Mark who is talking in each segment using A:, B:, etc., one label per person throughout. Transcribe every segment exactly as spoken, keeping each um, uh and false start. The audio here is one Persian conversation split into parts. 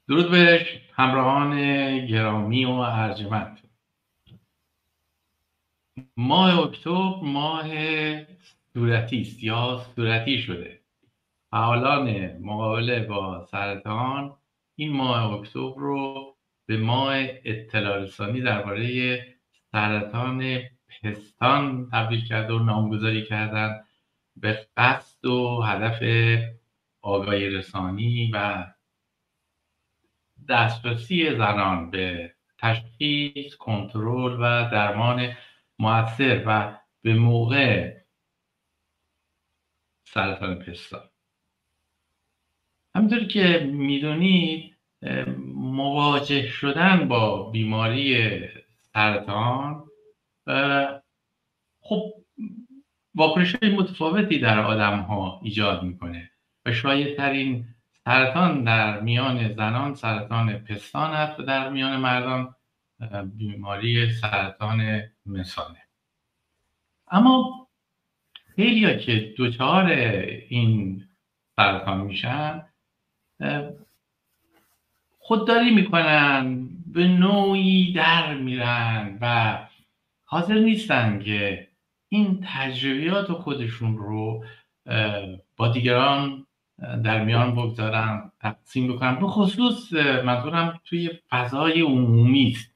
A: درود به همراهان گرامی و ارجمند. ماه اکتبر ماه صورتی است یا صورتی شده. فعالان مقابله با سرطان این ماه اکتبر رو به ماه اطلاع رسانی درباره سرطان پستان تبدیل کرده و نامگذاری کردن به قصد و هدف آگاهی رسانی و دسترسی زنان به تشخیص، کنترل و درمان مؤثر و به موقع سرطان پستان. همونطور که میدونید مواجه شدن با بیماری سرطان خب واکنش‌های متفاوتی در آدم‌ها ایجاد میکنه و شایع‌ترین سرطان در میان زنان سرطان پستان است و در میان مردان بیماری سرطان مثانه. اما خیلی‌ها که دچار این سرطان میشن خودداری میکنن، به نوعی در میرن و حاضر نیستن که این تجربیات خودشون رو با دیگران در میان بگذارن، تقسیم بکنن. به خصوص منظورم توی فضای عمومی است.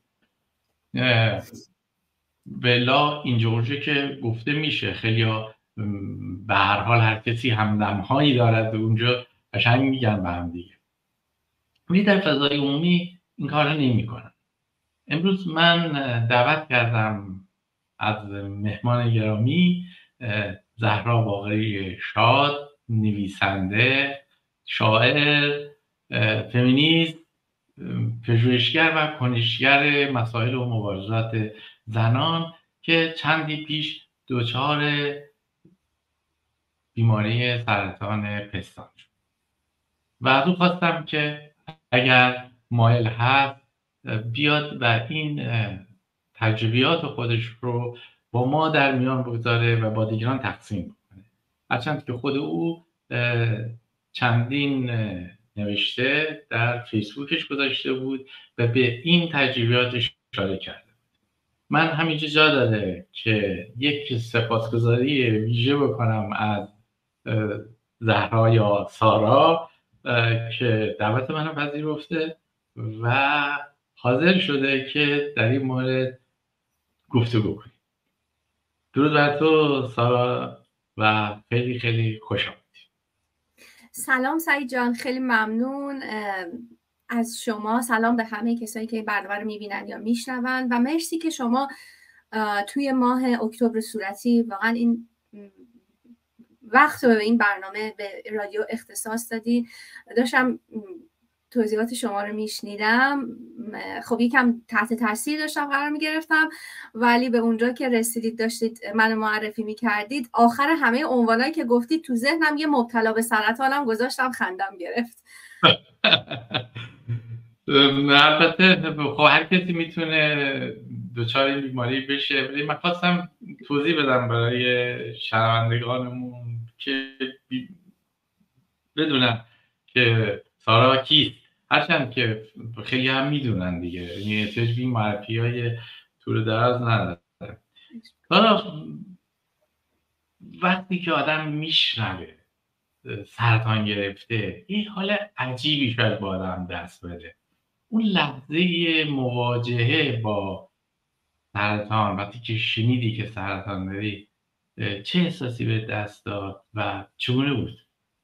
A: بلا اینجوری که گفته میشه خیلیا به هر حال هر کسی همدمهایی دارد و اونجا قشنگ میگن به هم دیگه، ولی در فضای عمومی این کارا نمیکنن. امروز من دعوت کردم از مهمان گرامی زهرا باقری شاد، نویسنده، شاعر، فمینیست، پژوهشگر و کنشگر مسائل و مبارزات زنان که چندی پیش دچار بیماری سرطان پستان شد و از او خواستم که اگر مایل هست بیاد و این تجربیات خودش رو با ما در میان بگذاره و با دیگران تقسیم بکنه. هرچند که خود او چندین نوشته در فیسبوکش گذاشته بود و به این تجربیاتش اشاره کرده. من همینجا جا داره که یک سپاسگزاری ویژه بکنم از زهرا یا سارا که دعوت منو پذیرفته و حاضر شده که در این مورد گفتگو کنیم. درود بر تو سارا و خیلی خیلی خوش آمدید.
B: سلام سعید جان، خیلی ممنون از شما. سلام به همه کسایی که این برنامه رو میبینن یا میشنون و مرسی که شما توی ماه اکتبر صورتی واقعا این وقت رو به این برنامه به رادیو اختصاص دادین. داشتم توضیحات شما رو میشنیدم، خب یکم تحت تاثیر داشتم قرار میگرفتم، ولی به اونجا که رسیدید داشتید منو معرفی میکردید، آخر همه عنوانایی که گفتید تو ذهنم یه مبتلا به سرطانم گذاشتم، خندم گرفت.
A: البته خب هر کسی میتونه دچار این بیماری بشه، ولی من خواستم توضیح بدم برای شنوندگانمون که بدونن که سارا کیست، هرچند که خیلی هم میدونن دیگه، یعنی احتیاج به این معرفی های طول دراز نداره. سارا، وقتی که آدم میشنوه سرطان گرفته یه حال عجیبی شاید با آدم دست بده. اون لحظه مواجهه با سرطان، وقتی که شنیدی که سرطان داری، چه احساسی به دست داد و چگونه بود؟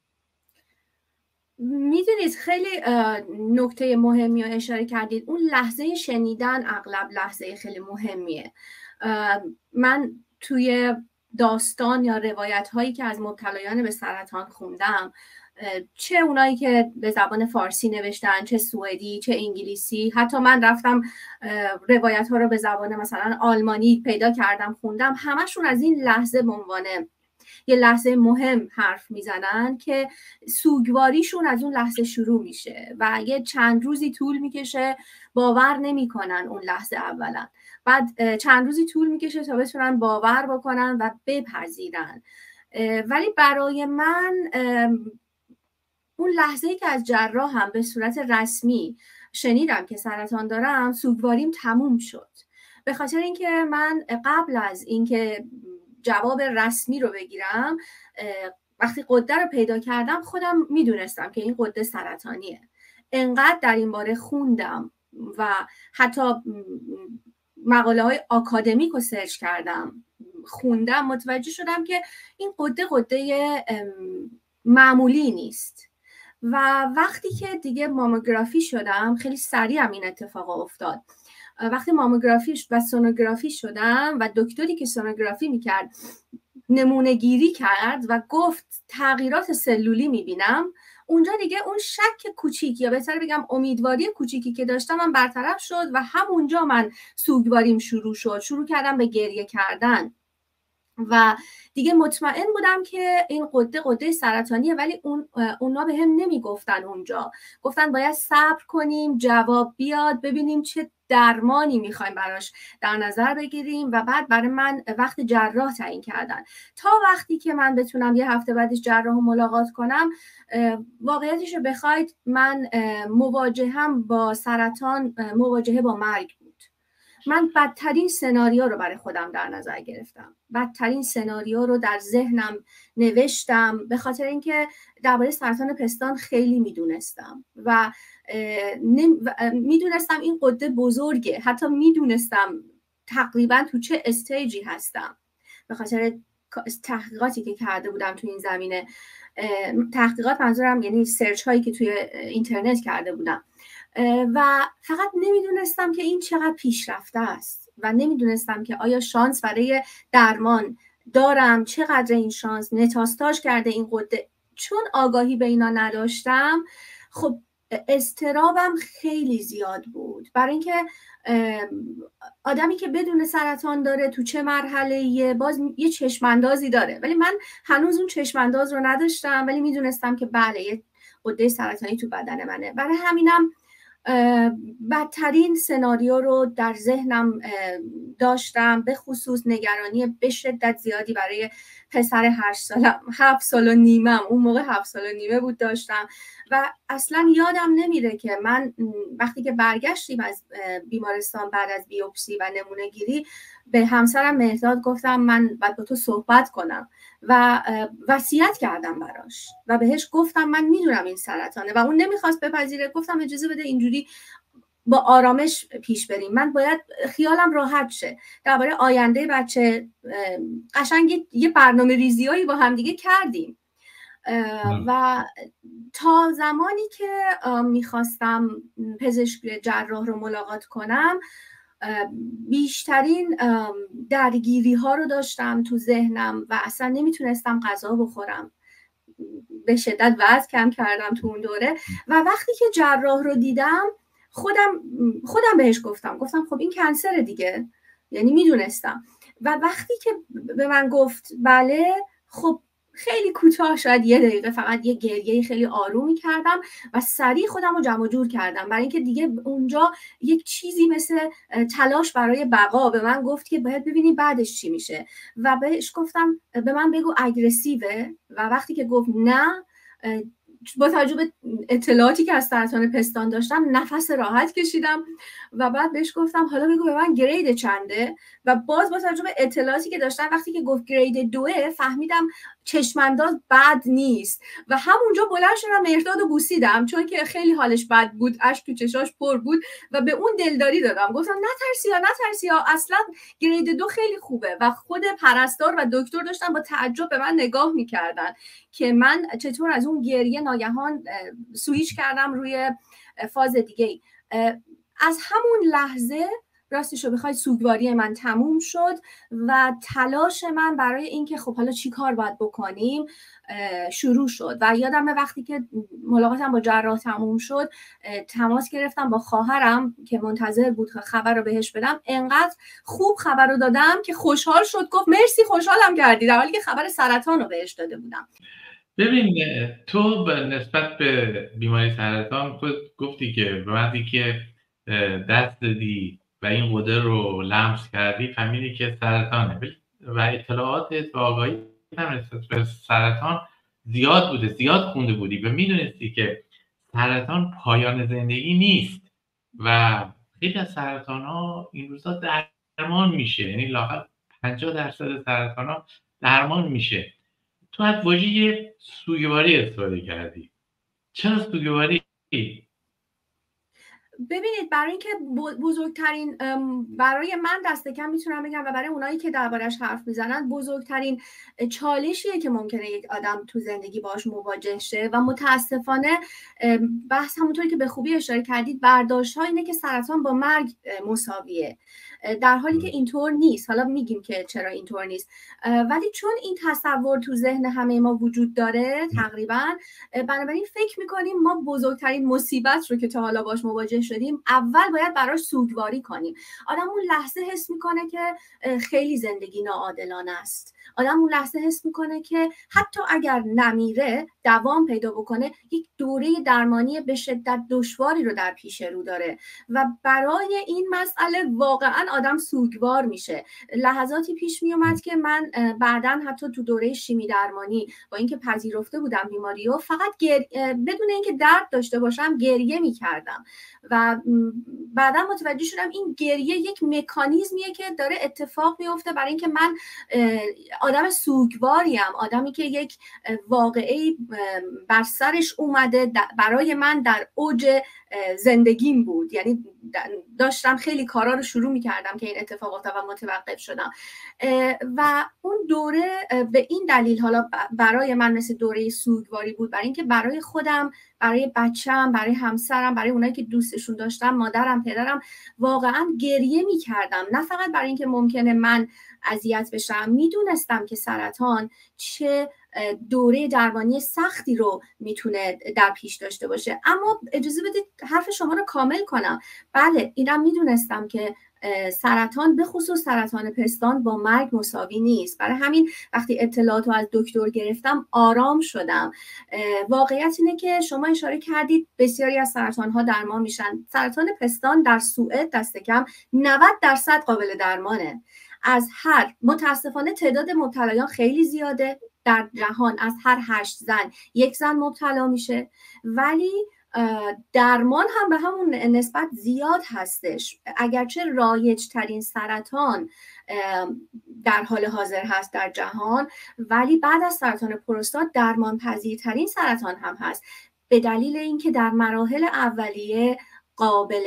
B: میدونید خیلی نکته مهمی رو اشاره کردید. اون لحظه شنیدن اغلب لحظه خیلی مهمیه. من توی داستان یا روایت هایی که از مبتلایان به سرطان خوندم، چه اونایی که به زبان فارسی نوشتن، چه سوئدی، چه انگلیسی، حتی من رفتم روایت ها رو به زبان مثلا آلمانی پیدا کردم خوندم، همشون از این لحظه به عنوان یه لحظه مهم حرف میزنن که سوگواریشون از اون لحظه شروع میشه و یه چند روزی طول میکشه، باور نمیکنن اون لحظه اولا، بعد چند روزی طول میکشه تا بتونن باور بکنن و بپذیرن. ولی برای من اون اون لحظه‌ای که از جراح هم به صورت رسمی شنیدم که سرطان دارم، سوگواریم تموم شد. به خاطر اینکه من قبل از اینکه جواب رسمی رو بگیرم، وقتی غده رو پیدا کردم خودم میدونستم که این غده سرطانیه. انقدر در این باره خوندم و حتی مقاله های آکادمیک رو سرچ کردم، خوندم، متوجه شدم که این غده غده معمولی نیست. و وقتی که دیگه ماموگرافی شدم، خیلی سریع این اتفاق افتاد. وقتی ماموگرافی و سونوگرافی شدم و دکتری که سونوگرافی میکرد نمونه گیری کرد و گفت تغییرات سلولی میبینم، اونجا دیگه اون شک کوچیک، یا بهتر بگم امیدواری کوچیکی که داشتم من برطرف شد و همونجا من سوگواریم شروع شد. شروع کردم به گریه کردن و دیگه مطمئن بودم که این غده غده سرطانیه، ولی اون اونا به هم نمیگفتن. اونجا گفتن باید صبر کنیم جواب بیاد، ببینیم چه درمانی میخوایم براش در نظر بگیریم و بعد برای من وقت جراح تعیین کردن. تا وقتی که من بتونم یه هفته بعدش جراح ملاقات کنم، واقعیتش رو بخواید من مواجهم با سرطان مواجهه با مرگ بود. من بدترین سناریو رو برای خودم در نظر گرفتم، بدترین سناریو رو در ذهنم نوشتم، به خاطر اینکه درباره سرطان پستان خیلی میدونستم و میدونستم این غده بزرگه، حتی میدونستم تقریبا تو چه استیجی هستم به خاطر تحقیقاتی که کرده بودم تو این زمینه. تحقیقات منظورم یعنی سرچ هایی که توی اینترنت کرده بودم و فقط نمیدونستم که این چقدر پیشرفته است و نمیدونستم که آیا شانس برای درمان دارم، چقدر این شانس متاستاژ کرده این غده. چون آگاهی به اینا نداشتم، خب اضطرابم خیلی زیاد بود، برای اینکه آدمی که بدون سرطان داره تو چه مرحله‌ایه باز یه چشماندازی داره، ولی من هنوز اون چشمانداز رو نداشتم، ولی میدونستم که بله یه غده سرطانی تو بدن منه. برای همینم بدترین سناریو رو در ذهنم داشتم، به خصوص نگرانی به شدت زیادی برای پسر هشت سالم، هفت سال و نیمم، اون موقع هفت سال و نیمه بود داشتم و اصلا یادم نمیره که من وقتی که برگشتیم از بیمارستان بعد از بیوپسی و نمونه گیری به همسرم مهرداد گفتم من باید با تو صحبت کنم و وصیت کردم براش و بهش گفتم من میدونم این سرطانه و اون نمیخواست بپذیره. گفتم اجازه بده اینجوری با آرامش پیش بریم، من باید خیالم راحت شه درباره آینده بچه. قشنگ یه برنامه ریزیایی با هم دیگه کردیم و تا زمانی که میخواستم پزشک جراح رو ملاقات کنم بیشترین درگیری ها رو داشتم تو ذهنم و اصلا نمیتونستم غذا بخورم، به شدت وزن کم کردم تو اون دوره و وقتی که جراح رو دیدم خودم خودم بهش گفتم گفتم خب این کنسر دیگه، یعنی میدونستم. و وقتی که به من گفت بله، خب خیلی کوتاه، شاید یه دقیقه فقط یه گریه خیلی آرومی کردم و سریع خودم رو جمع جور کردم، برای اینکه دیگه اونجا یک چیزی مثل تلاش برای بقا به من گفت که باید ببینی بعدش چی میشه و بهش گفتم به من بگو اگریسیوه و وقتی که گفت نه، با توجه به اطلاعاتی که از سرطان پستان داشتم نفس راحت کشیدم و بعد بهش گفتم حالا بگو به من گرید چنده و باز با توجه به اطلاعاتی که داشتم وقتی که گفت گرید دوه فهمیدم چشمانداز بد نیست و همونجا بلند شدم مهرداد رو بوسیدم چون که خیلی حالش بد بود، اشک تو چشاش پر بود و به اون دلداری دادم، گفتم نترسی ها نترسی ها، اصلا گرید دو خیلی خوبه. و خود پرستار و دکتر داشتن با تعجب به من نگاه میکردن که من چطور از اون گریه ناگهان سویچ کردم روی فاز دیگه ای. از همون لحظه راستش رو بخواید سوگواری من تموم شد و تلاش من برای اینکه خب حالا چی کار باید بکنیم شروع شد و یادم وقتی که ملاقاتم با جراح تموم شد تماس گرفتم با خواهرم که منتظر بود خبر رو بهش بدم، انقدر خوب خبر رو دادم که خوشحال شد، گفت مرسی خوشحالم کردی، در حالی که خبر سرطان رو بهش داده بودم.
A: ببین تو نسبت به بیماری سرطان خود گفتی که وقتی که دست دادی و این غده رو لمس کردی فهمیدی که سرطانه و اطلاعات و آگاهی هم نسبت به سرطان زیاد بوده، زیاد خونده بودی و میدونستی که سرطان پایان زندگی نیست و خیلی از سرطان ها این روزا درمان میشه، یعنی لااقل پنجاه درصد سرطان ها درمان میشه. تو از واژه سوگواری استفاده کردی. چرا سوگواری؟
B: ببینید، برای اینکه بزرگترین، برای من دست کم میتونم بگم و برای اونایی که دربارش حرف میزنن، بزرگترین چالشیه که ممکنه یک آدم تو زندگی باش مواجه شه و متاسفانه بحث همونطوری که به خوبی اشاره کردید برداشت ها اینه که سرطان با مرگ مساویه، در حالی که اینطور نیست. حالا میگیم که چرا اینطور نیست، ولی چون این تصور تو ذهن همه ما وجود داره تقریبا، بنابراین فکر میکنیم ما بزرگترین مصیبت رو که تا حالا باش مواجه شدیم اول باید براش سوگواری کنیم. آدم اون لحظه حس میکنه که خیلی زندگی ناعادلانه است. آدم اون لحظه حس میکنه که حتی اگر نمیره، دوام پیدا بکنه، یک دوره درمانی به شدت دشواری رو در پیش رو داره و برای این مسئله واقعا آدم سوگوار میشه. لحظاتی پیش میومد که من بعداً حتی تو دوره شیمی درمانی با اینکه پذیرفته بودم بیماری و فقط گر... بدون اینکه درد داشته باشم گریه میکردم و بعدا متوجه شدم این گریه یک مکانیزمیه که داره اتفاق میفته برای اینکه من آدم سوگواریم، آدمی که یک واقعه بر سرش اومده برای من در اوج زندگیم بود، یعنی داشتم خیلی کارا رو شروع میکردم که این اتفاقات و متوقف شدم و اون دوره به این دلیل حالا برای من مثل دوره سوگواری بود، برای اینکه برای خودم، برای بچه‌م، برای همسرم، برای اونایی که دوستشون داشتم، مادرم، پدرم، واقعا گریه میکردم. نه فقط برای اینکه ممکنه من اذیت بشم، میدونستم که سرطان چه دوره درمانی سختی رو میتونه در پیش داشته باشه. اما اجازه بدید حرف شما رو کامل کنم. بله، اینم میدونستم که سرطان، به خصوص سرطان پستان، با مرگ مساوی نیست. برای همین وقتی اطلاعات رو از دکتر گرفتم آرام شدم. واقعیت اینه که شما اشاره کردید بسیاری از سرطان ها درمان میشن. سرطان پستان در سوئد دست کم نود درصد قابل درمانه. از هر متاسفانه تعداد مبتلایان خیلی زیاده در جهان، از هر هشت زن یک زن مبتلا میشه، ولی درمان هم به همون نسبت زیاد هستش. اگرچه رایج ترین سرطان در حال حاضر هست در جهان، ولی بعد از سرطان پروستات درمان پذیرترین سرطان هم هست، به دلیل اینکه در مراحل اولیه قابل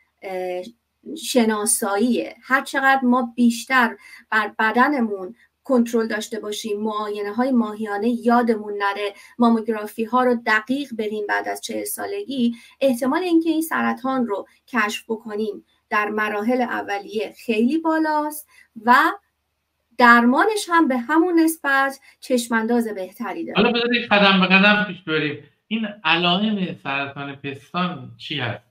B: شناساییه. هر چقدر ما بیشتر بر بدنمون کنترل داشته باشیم، معاینه های ماهیانه یادمون نره، ماموگرافی ها رو دقیق بریم بعد از چهل سالگی، احتمال اینکه این سرطان رو کشف بکنیم در مراحل اولیه خیلی بالاست و درمانش هم به همون نسبت چشمانداز بهتری داره.
A: حالا بذارید قدم به قدم پیش بریم. این علائم سرطان پستان چی هست؟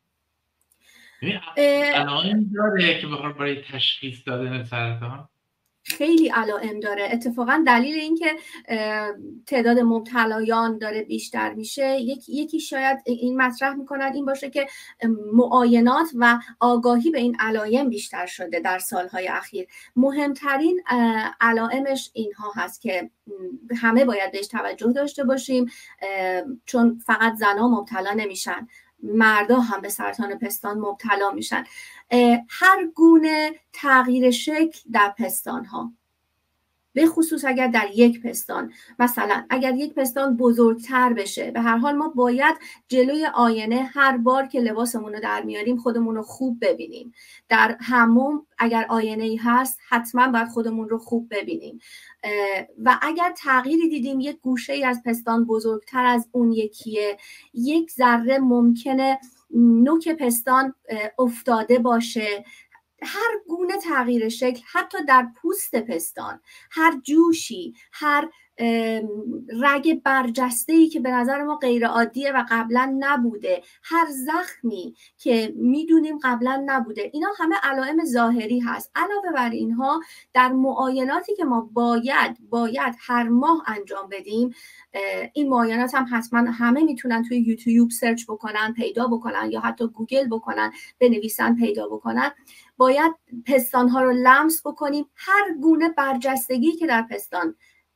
A: علائم داره که بخواد برای تشخیص دادن سرطان؟
B: خیلی علائم داره. اتفاقا دلیل اینکه تعداد مبتلایان داره بیشتر میشه، یکی یکی شاید این مطرح میکنن این باشه که معاینات و آگاهی به این علائم بیشتر شده در سالهای اخیر. مهمترین علائمش اینها هست که همه باید بهش توجه داشته باشیم، چون فقط زنها مبتلا نمیشن، مردا هم به سرطان پستان مبتلا میشن. هر گونه تغییر شکل در پستان ها، به خصوص اگر در یک پستان، مثلا اگر یک پستان بزرگتر بشه، به هر حال ما باید جلوی آینه هر بار که لباسمون رو در میاریم خودمون رو خوب ببینیم. در حموم اگر آینه ای هست حتما باید خودمون رو خوب ببینیم و اگر تغییری دیدیم یک گوشه ای از پستان بزرگتر از اون یکیه، یک ذره ممکنه نوک پستان افتاده باشه، هر گونه تغییر شکل، حتی در پوست پستان، هر جوشی، هر رگ برجسته‌ای که به نظر ما غیر عادیه و قبلا نبوده، هر زخمی که میدونیم قبلا نبوده، اینا همه علائم ظاهری هست. علاوه بر اینها در معایناتی که ما باید باید هر ماه انجام بدیم، این معاینات هم حتما همه میتونن توی یوتیوب سرچ بکنن، پیدا بکنن، یا حتی گوگل بکنن، بنویسن، پیدا بکنن. باید پستان ها رو لمس بکنیم، هر گونه برجستگی که در پستان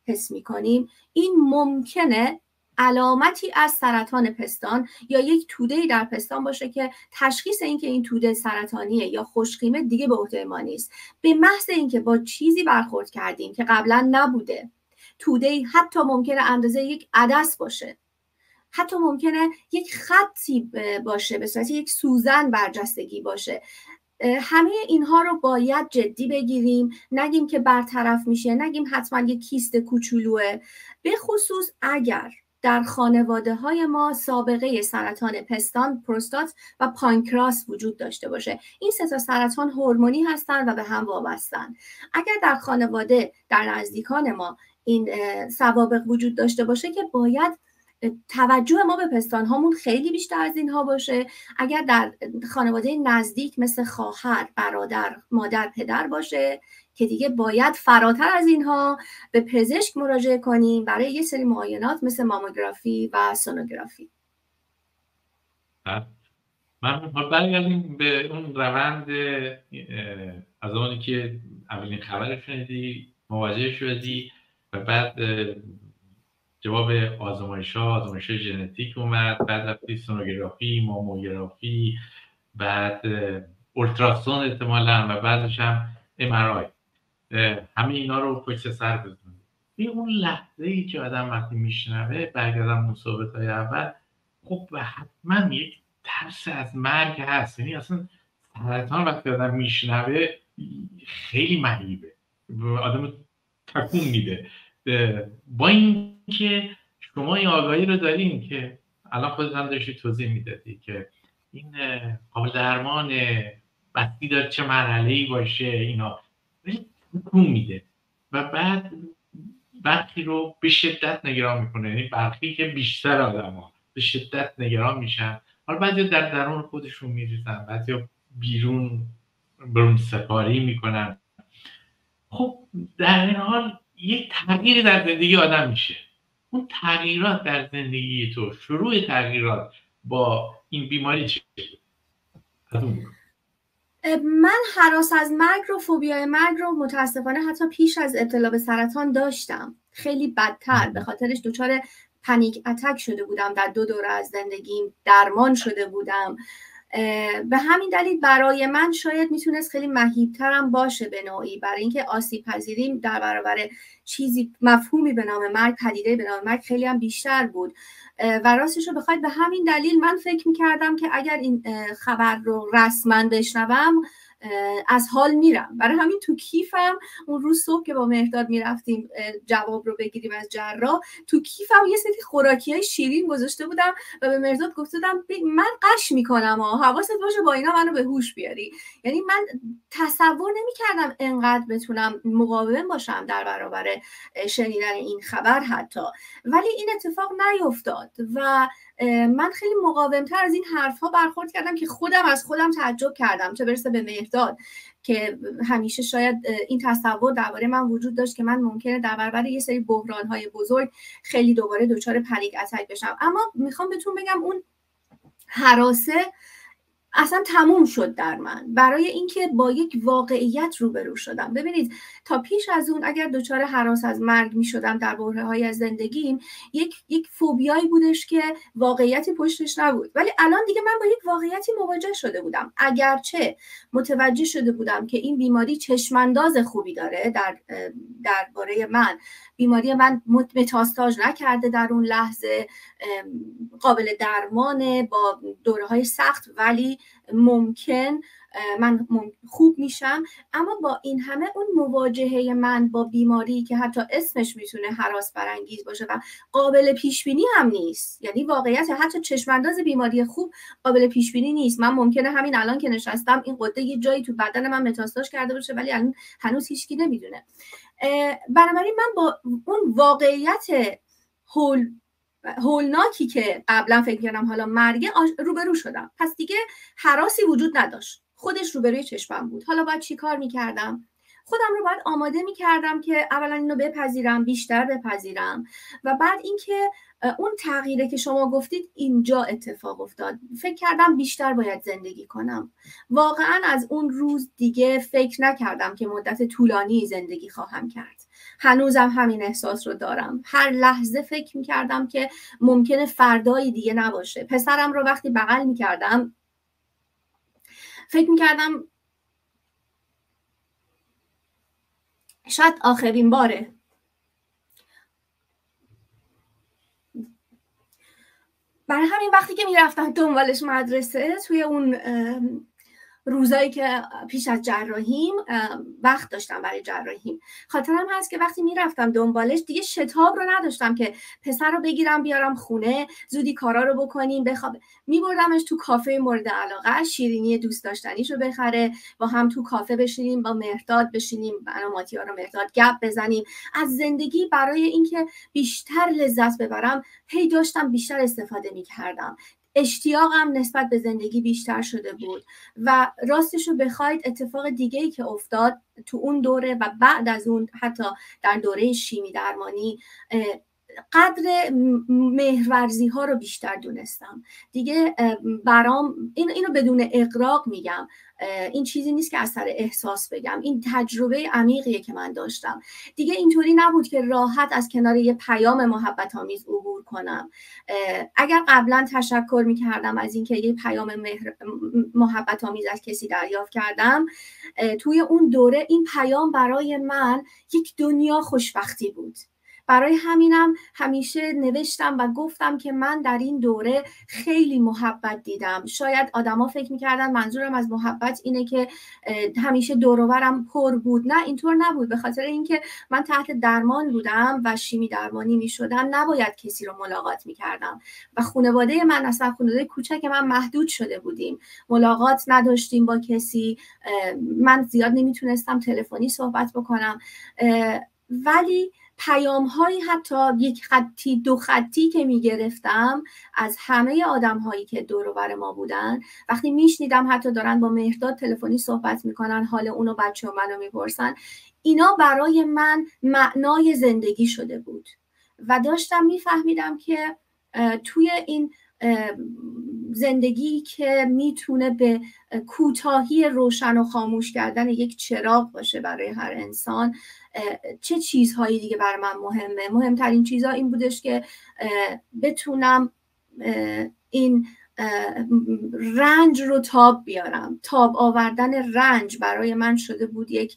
B: حس میکنیم این ممکنه علامتی از سرطان پستان یا یک توده‌ای در پستان باشه که تشخیص این که این توده سرطانیه یا خوشقیمه دیگه به عهده ما نیست. به محض اینکه با چیزی برخورد کردیم که قبلا نبوده، توده‌ای حتی ممکنه اندازه یک عدس باشه، حتی ممکنه یک خطی باشه، به صورت یک سوزن برجستگی باشه، همه اینها رو باید جدی بگیریم، نگیم که برطرف میشه، نگیم حتما یک کیست کوچولوه. به خصوص اگر در خانواده های ما سابقه سرطان پستان، پروستات و پانکراس وجود داشته باشه. این سه تا سرطان هورمونی هستن و به هم وابستن. اگر در خانواده، در نزدیکان ما این سوابق وجود داشته باشه که باید توجه ما به پستان هامون خیلی بیشتر از اینها باشه. اگر در خانواده نزدیک مثل خواهر، برادر، مادر، پدر باشه که دیگه باید فراتر از اینها به پزشک مراجعه کنیم برای یه سری معاینات مثل ماموگرافی و سونوگرافی.
A: من برگردیم به اون روند از اونی که اولین خبر شنیدی، مواجه شدی و بعد جواب آزمایش ها، آزمایش ژنتیک اومد، بعد رفتی سونوگرافی، ماموگرافی، بعد اولتراسون احتمالاً و بعدش هم ام آر آی. همه اینا رو پشت سر بزنید. این اون لحظه ای که آدم وقتی میشنوه، برگردم اون صحبت های اول، خب حتما یک ترس از مرگ هست. یعنی اصلا سرطان وقتی آدم میشنوه خیلی مهیبه، آدم تکون میده. با این که شما این آگاهی رو دارین که الان خودت هم داشتی توضیح میدادی که این قابل درمان بستی داره چه مرحله‌ای باشه، اینا ولی تکون میده و بعد برخی رو به شدت نگران میکنه. یعنی برخی که بیشتر آدم ها به شدت نگران میشن، حالا بعضی در درون خودشون میریزن، بعضی بیرون برون سپاری میکنن. خب در این حال یک تغییری در زندگی آدم میشه. اون تغییرات در زندگی تو، شروع تغییرات با این بیماری چیه؟
B: من هراس از مرگ رو، فوبیای مرگ رو متاسفانه حتی پیش از ابتلا به سرطان داشتم، خیلی بدتر. به خاطرش دچار پنیک اتک شده بودم، در دو دوره از زندگیم درمان شده بودم. به همین دلیل برای من شاید میتونست خیلی مهیبترم باشه به نوعی، برای اینکه آسیب پذیریم در برابر چیزی مفهومی به نام مرگ، پدیده به نام مرگ خیلی هم بیشتر بود. و راستش رو بخواید به همین دلیل من فکر میکردم که اگر این خبر رو رسما بشنوم از حال میرم. برای همین تو کیفم اون روز صبح که با مهرداد میرفتیم جواب رو بگیریم از جراح، تو کیفم یه سری خوراکیای شیرین گذاشته بودم و به مهرداد گفته بودم من قش میکنم ها، حواست باشه با اینا منو به هوش بیاری. یعنی من تصور نمیکردم انقدر بتونم مقاوم باشم در برابر شنیدن این خبر حتی، ولی این اتفاق نیفتاد و من خیلی مقاومتر از این حرفها برخورد کردم که خودم از خودم تعجب کردم، چه برسه به مهرداد که همیشه شاید این تصور درباره من وجود داشت که من ممکنه در برابر یه سری بحران‌های بزرگ خیلی دوباره دچار پنیک اتک بشم. اما میخوام بهتون بگم اون هراسه اصلا تموم شد در من، برای اینکه با یک واقعیت روبرو شدم. ببینید تا پیش از اون اگر دچار هراس از مرگ می شدم در برهه‌های از زندگیم، یک یک فوبیایی بودش که واقعیتی پشتش نبود، ولی الان دیگه من با یک واقعیتی مواجه شده بودم. اگرچه متوجه شده بودم که این بیماری چشمانداز خوبی داره در درباره من، بیماری من متاستاژ نکرده در اون لحظه، قابل درمانه با دوره‌های سخت، ولی ممکن من خوب میشم. اما با این همه اون مواجهه من با بیماری که حتی اسمش میتونه هراس برانگیز باشه و قابل پیش بینی هم نیست، یعنی واقعیت حتی چشمانداز بیماری خوب قابل پیش بینی نیست. من ممکنه همین الان که نشستم این غده یه جایی تو بدن من متاستاژ کرده باشه ولی الان هنوز هیچکی نمیدونه. بنابراین من با اون واقعیت هول هولناکی که قبلا فکر کردم حالا مرگ روبرو شدم، پس دیگه هراسی وجود نداشت، خودش روبروی چشمم بود. حالا باید چی کار میکردم؟ خودم رو باید آماده میکردم که اولا اینو بپذیرم، بیشتر بپذیرم و بعد اینکه اون تغییره که شما گفتید اینجا اتفاق افتاد. فکر کردم بیشتر باید زندگی کنم. واقعا از اون روز دیگه فکر نکردم که مدت طولانی زندگی خواهم کرد. هنوزم همین احساس رو دارم. هر لحظه فکر میکردم که ممکنه فردایی دیگه نباشه. پسرم رو وقتی بغل میکردم فکر میکردم شاید آخرین باره. برای همین وقتی که میرفتم دنبالش مدرسه، توی اون روزایی که پیش از جراحیم وقت داشتم برای جراحیم، خاطرم هست که وقتی میرفتم دنبالش دیگه شتاب رو نداشتم که پسر رو بگیرم بیارم خونه، زودی کارا رو بکنیم بخواب. میبردمش تو کافه مورد علاقه، شیرینی دوست داشتنیش رو بخره، با هم تو کافه بشینیم، با مهرداد بشینیم، انا ماتیار و مهرداد گپ بزنیم از زندگی. برای اینکه بیشتر لذت ببرم هی داشتم بیشتر استفاده میکردم. اشتیاقم نسبت به زندگی بیشتر شده بود. و راستش رو بخواید اتفاق دیگه‌ای که افتاد تو اون دوره و بعد از اون حتی در دوره شیمی درمانی، قدر مهرورزی ها رو بیشتر دونستم دیگه. برام این اینو بدون اغراق میگم، این چیزی نیست که از سر احساس بگم، این تجربه عمیقیه که من داشتم. دیگه اینطوری نبود که راحت از کنار یه پیام محبت آمیز عبور کنم. اگر قبلا تشکر میکردم از اینکه یه پیام مهر... محبت آمیز از کسی دریافت کردم، توی اون دوره این پیام برای من یک دنیا خوشبختی بود. برای همینم همیشه نوشتم و گفتم که من در این دوره خیلی محبت دیدم. شاید آدما فکر میکردن منظورم از محبت اینه که همیشه دور و برم پر بود. نه، اینطور نبود. به خاطر اینکه من تحت درمان بودم و شیمی درمانی میشدم، نباید کسی رو ملاقات میکردم و خانواده من، اصلا خانواده کوچک من محدود شده بودیم، ملاقات نداشتیم با کسی. من زیاد نمیتونستم تلفنی صحبت بکنم، ولی پیام هایی حتی یک خطی دو خطی که می گرفتم از همه آدم هایی که دور و بر ما بودن، وقتی می شنیدم حتی دارن با مهرداد تلفنی صحبت میکنن، حال اونو بچه منو میپرسن، اینا برای من معنای زندگی شده بود و داشتم میفهمیدم که توی این زندگی که میتونه به کوتاهی روشن و خاموش کردن یک چراغ باشه برای هر انسان، چه چیزهایی دیگه برای من مهمه. مهمترین چیزها این بودش که بتونم این رنج رو تاب بیارم. تاب آوردن رنج برای من شده بود یک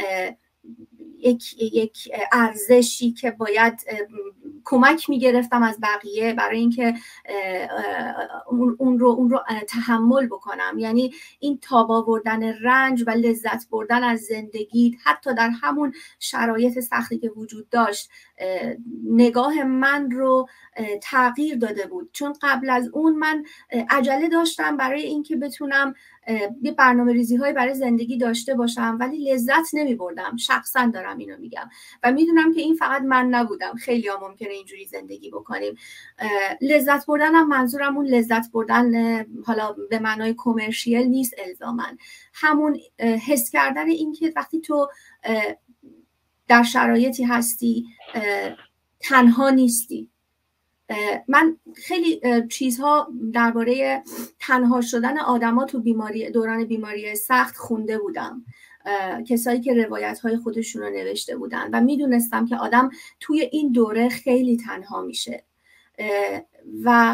B: یک یک ارزشی که باید کمک میگرفتم از بقیه برای اینکه اون رو اون رو تحمل بکنم. یعنی این تاب آوردن رنج و لذت بردن از زندگی حتی در همون شرایط سختی که وجود داشت، نگاه من رو تغییر داده بود. چون قبل از اون من عجله داشتم برای اینکه بتونم یه برنامه ریزی های برای زندگی داشته باشم، ولی لذت نمی بردم. شخصا دارم اینو میگم و میدونم که این فقط من نبودم، خیلی ها ممکنه اینجوری زندگی بکنیم. لذت بردنم منظورم اون لذت بردن حالا به معنای کامرشیل نیست الزاماً، همون حس کردن این که وقتی تو در شرایطی هستی تنها نیستی. من خیلی چیزها درباره تنها شدن آدما تو بیماری دوران بیماری سخت خونده بودم، کسایی که روایت‌های خودشون رو نوشته بودن و میدونستم که آدم توی این دوره خیلی تنها میشه و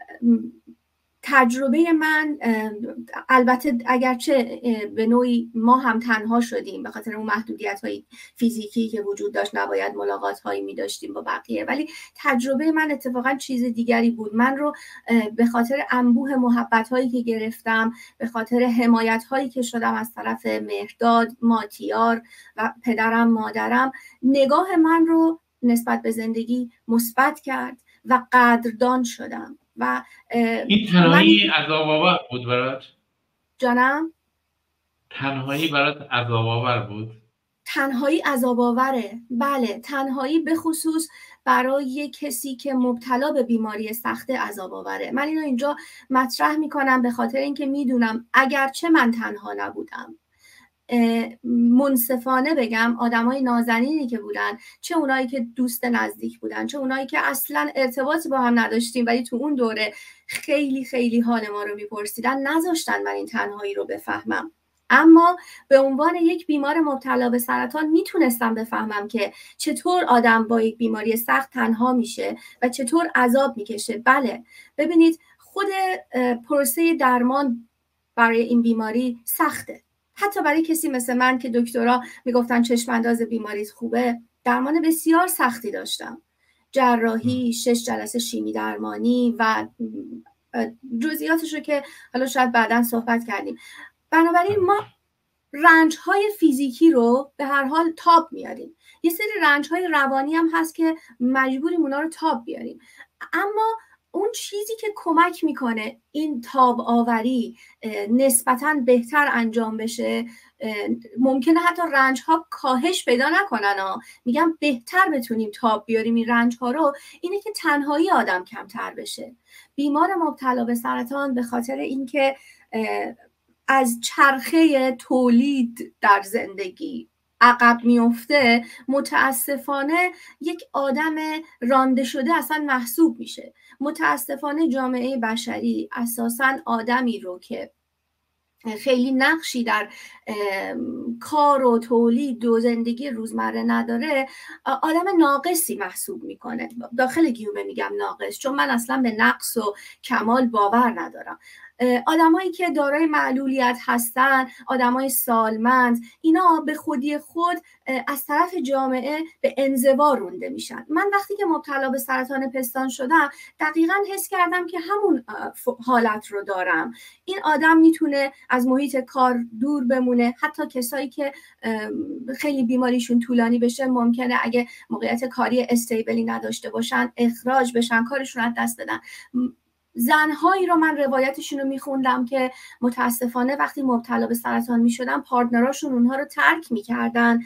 B: تجربه من، البته اگرچه به نوعی ما هم تنها شدیم به خاطر اون محدودیت‌های فیزیکی که وجود داشت، نباید ملاقات‌هایی می داشتیم با بقیه، ولی تجربه من اتفاقا چیز دیگری بود. من رو به خاطر انبوه محبت‌هایی که گرفتم، به خاطر حمایت‌هایی که شدم از طرف مهرداد، ماتیار و پدرم مادرم، نگاه من رو نسبت به زندگی مثبت کرد و قدردان شدم. و
A: این تنهایی عذاب‌آور بود برات؟
B: جانم؟
A: تنهایی برات عذاب‌آور بود؟
B: تنهایی عذاب‌آوره، بله. تنهایی به خصوص برای کسی که مبتلا به بیماری سخت عذاب‌آوره. من اینو اینجا مطرح میکنم به خاطر اینکه میدونم اگرچه من تنها نبودم، منصفانه بگم آدمای نازنینی که بودن، چه اونایی که دوست نزدیک بودن، چه اونایی که اصلا ارتباطی با هم نداشتیم ولی تو اون دوره خیلی خیلی حال ما رو میپرسیدن، نذاشتن من این تنهایی رو بفهمم. اما به عنوان یک بیمار مبتلا به سرطان میتونستم بفهمم که چطور آدم با یک بیماری سخت تنها میشه و چطور عذاب میکشه. بله، ببینید خود پروسه درمان برای این بیماری سخته. حتی برای کسی مثل من که دکترا میگفتن چشم انداز بیماریت خوبه، درمان بسیار سختی داشتم. جراحی، شش جلسه شیمی درمانی و جزئیاتش رو که حالا شاید بعداً صحبت کردیم. بنابراین ما رنج‌های فیزیکی رو به هر حال تاب میاریم. یه سری رنج‌های روانی هم هست که مجبوریم اونا رو تاب بیاریم. اما اون چیزی که کمک میکنه این تاب آوری نسبتاً بهتر انجام بشه، ممکنه حتی رنج ها کاهش پیدا نکنن ها. میگم بهتر بتونیم تاب بیاریم این رنج ها رو، اینه که تنهایی آدم کمتر بشه. بیمار مبتلا به سرطان به خاطر اینکه از چرخه تولید در زندگی عقب میفته، متاسفانه یک آدم رانده شده اصلا محسوب میشه. متاسفانه جامعه بشری اساساً آدمی رو که خیلی نقشی در کار و تولید و زندگی روزمره نداره آدم ناقصی محسوب میکنه. داخل گیومه میگم ناقص، چون من اصلا به نقص و کمال باور ندارم. آدمایی که دارای معلولیت هستن، آدمای سالمند، اینا به خودی خود از طرف جامعه به انزوا رونده میشن. من وقتی که مبتلا به سرطان پستان شدم دقیقاً حس کردم که همون حالت رو دارم. این آدم میتونه از محیط کار دور بمونه. حتی کسایی که خیلی بیماریشون طولانی بشه ممکنه اگه موقعیت کاری استیبلی نداشته باشن اخراج بشن، کارشون از دست بدن. زنهایی رو من روایتشون رو میخوندم که متاسفانه وقتی مبتلا به سرطان میشدن پارتنراشون اونها رو ترک میکردن،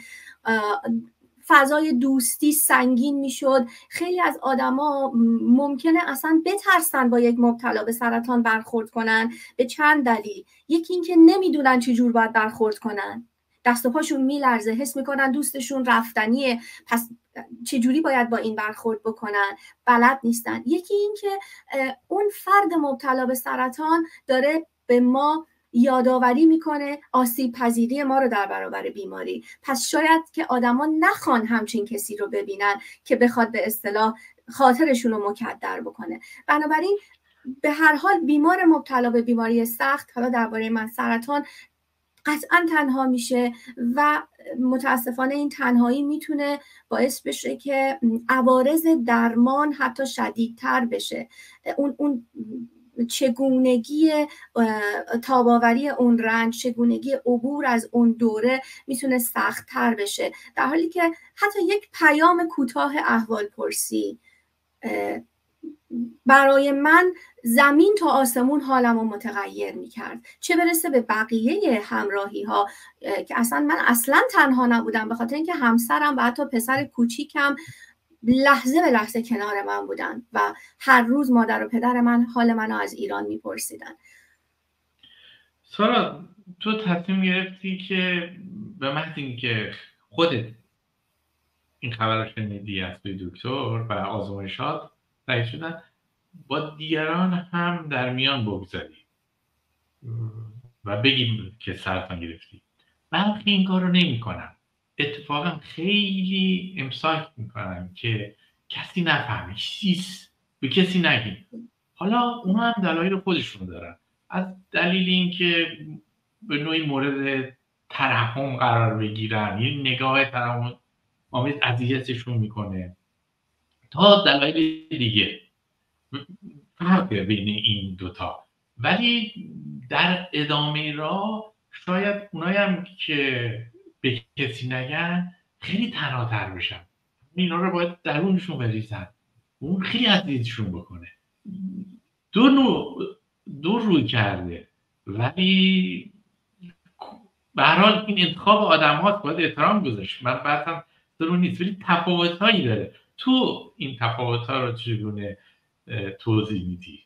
B: فضای دوستی سنگین میشد. خیلی از آدما ممکنه اصلا بترسن با یک مبتلا به سرطان برخورد کنن به چند دلیل. یکی این که نمیدونن چه جور باید برخورد کنن، دست و پاشون میلرزه، حس میکنن دوستشون رفتنیه، پس چجوری باید با این برخورد بکنن، بلد نیستن. یکی این که اون فرد مبتلا به سرطان داره به ما یادآوری میکنه آسیب پذیری ما رو در برابر بیماری، پس شاید که آدما نخوان همچین کسی رو ببینن که بخواد به اصطلاح خاطرشون رو مکدر بکنه. بنابراین به هر حال بیمار مبتلا به بیماری سخت، حالا درباره من سرطان، قطعا تنها میشه و متاسفانه این تنهایی میتونه باعث بشه که عوارض درمان حتی شدیدتر بشه. اون اون چگونگی تاباوری اون رنج، چگونگی عبور از اون دوره میتونه سخت‌تر بشه، در حالی که حتی یک پیام کوتاه احوال پرسی برای من زمین تا آسمون حالم رو متغیر میکرد، چه برسه به بقیه همراهی ها که اصلا من اصلا تنها نبودم، به خاطر اینکه همسرم و حتی پسر کوچیکم لحظه به لحظه کنار من بودن و هر روز مادر و پدر من حال منو از ایران میپرسیدن.
A: سارا، تو تصمیم گرفتی که به محض اینکه خودت این خبر رو شنیدی از دکتر و آزمایشات رئیس شدن، با دیگران هم در میان بگذاری و بگیم که سرطان گرفتی. برخی این کار رو نمی کنن، اتفاقا خیلی امساک میکنن که کسی نفهمه، چیز به کسی نگیم. حالا اونا هم دلایل خودشون دارن، از دلیل اینکه به نوعی مورد ترحم قرار بگیرن، یه نگاه ترحم آمیز اذیتشون میکنه، تا دلایل دیگه. فرق بین این دوتا، ولی در ادامه راه شاید اونایی هم که به کسی نگن خیلی تنهاتر بشن. اینا رو باید درونشون بریزن، اون خیلی اذیتشون بکنه. دو نوع دو روی کرده، ولی به هر حال این انتخاب آدم هاست، باید احترام گذاشت. من بحثم ضرور نیست، ولی تفاوت هایی داره. تو این تفاوت ها رو چگونه توضیح میدی؟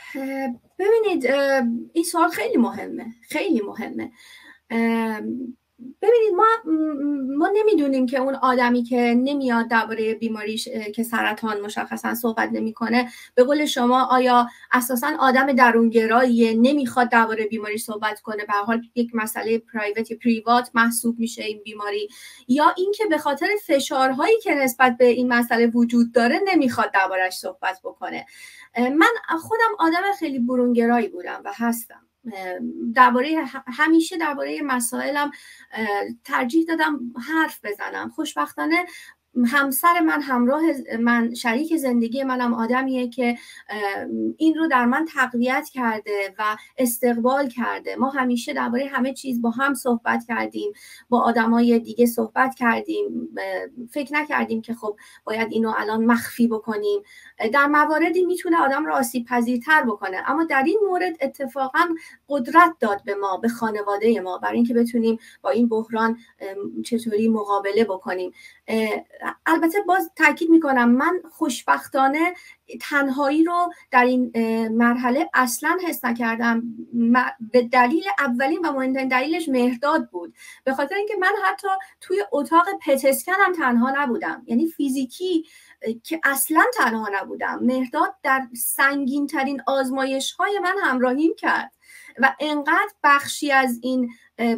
B: ببینید این سوال خیلی مهمه، خیلی مهمه. ببینید ما ما نمیدونیم که اون آدمی که نمیاد درباره بیماریش که سرطان مشخصا صحبت نمیکنه، به قول شما آیا اساسا آدم درونگراییه نمیخواد درباره بیماری صحبت کنه، به هر حال یک مسئله پرایوت یا پریوات محسوب میشه این بیماری، یا اینکه به خاطر فشارهایی که نسبت به این مسئله وجود داره نمیخواد درباره‌اش صحبت بکنه. من خودم آدم خیلی برونگرایی بودم و هستم. درباره همیشه درباره مسائلم ترجیح دادم حرف بزنم. خوشبختانه همسر من، همراه من، شریک زندگی منم آدمیه که این رو در من تقویت کرده و استقبال کرده. ما همیشه درباره همه چیز با هم صحبت کردیم، با آدمای دیگه صحبت کردیم، فکر نکردیم که خب باید اینو الان مخفی بکنیم. در مواردی میتونه آدم رو آسیب پذیرتر بکنه، اما در این مورد اتفاقا قدرت داد به ما، به خانواده ما، برای اینکه بتونیم با این بحران چطوری مقابله بکنیم. البته باز تاکید میکنم من خوشبختانه تنهایی رو در این مرحله اصلا حس نکردم، به دلیل اولین و مهمترین دلیلش مهرداد بود، به خاطر اینکه من حتی توی اتاق پتسکن هم تنها نبودم، یعنی فیزیکی که اصلا تنها نبودم. مهرداد در سنگین ترین آزمایش های من همراهیم کرد و انقدر بخشی از این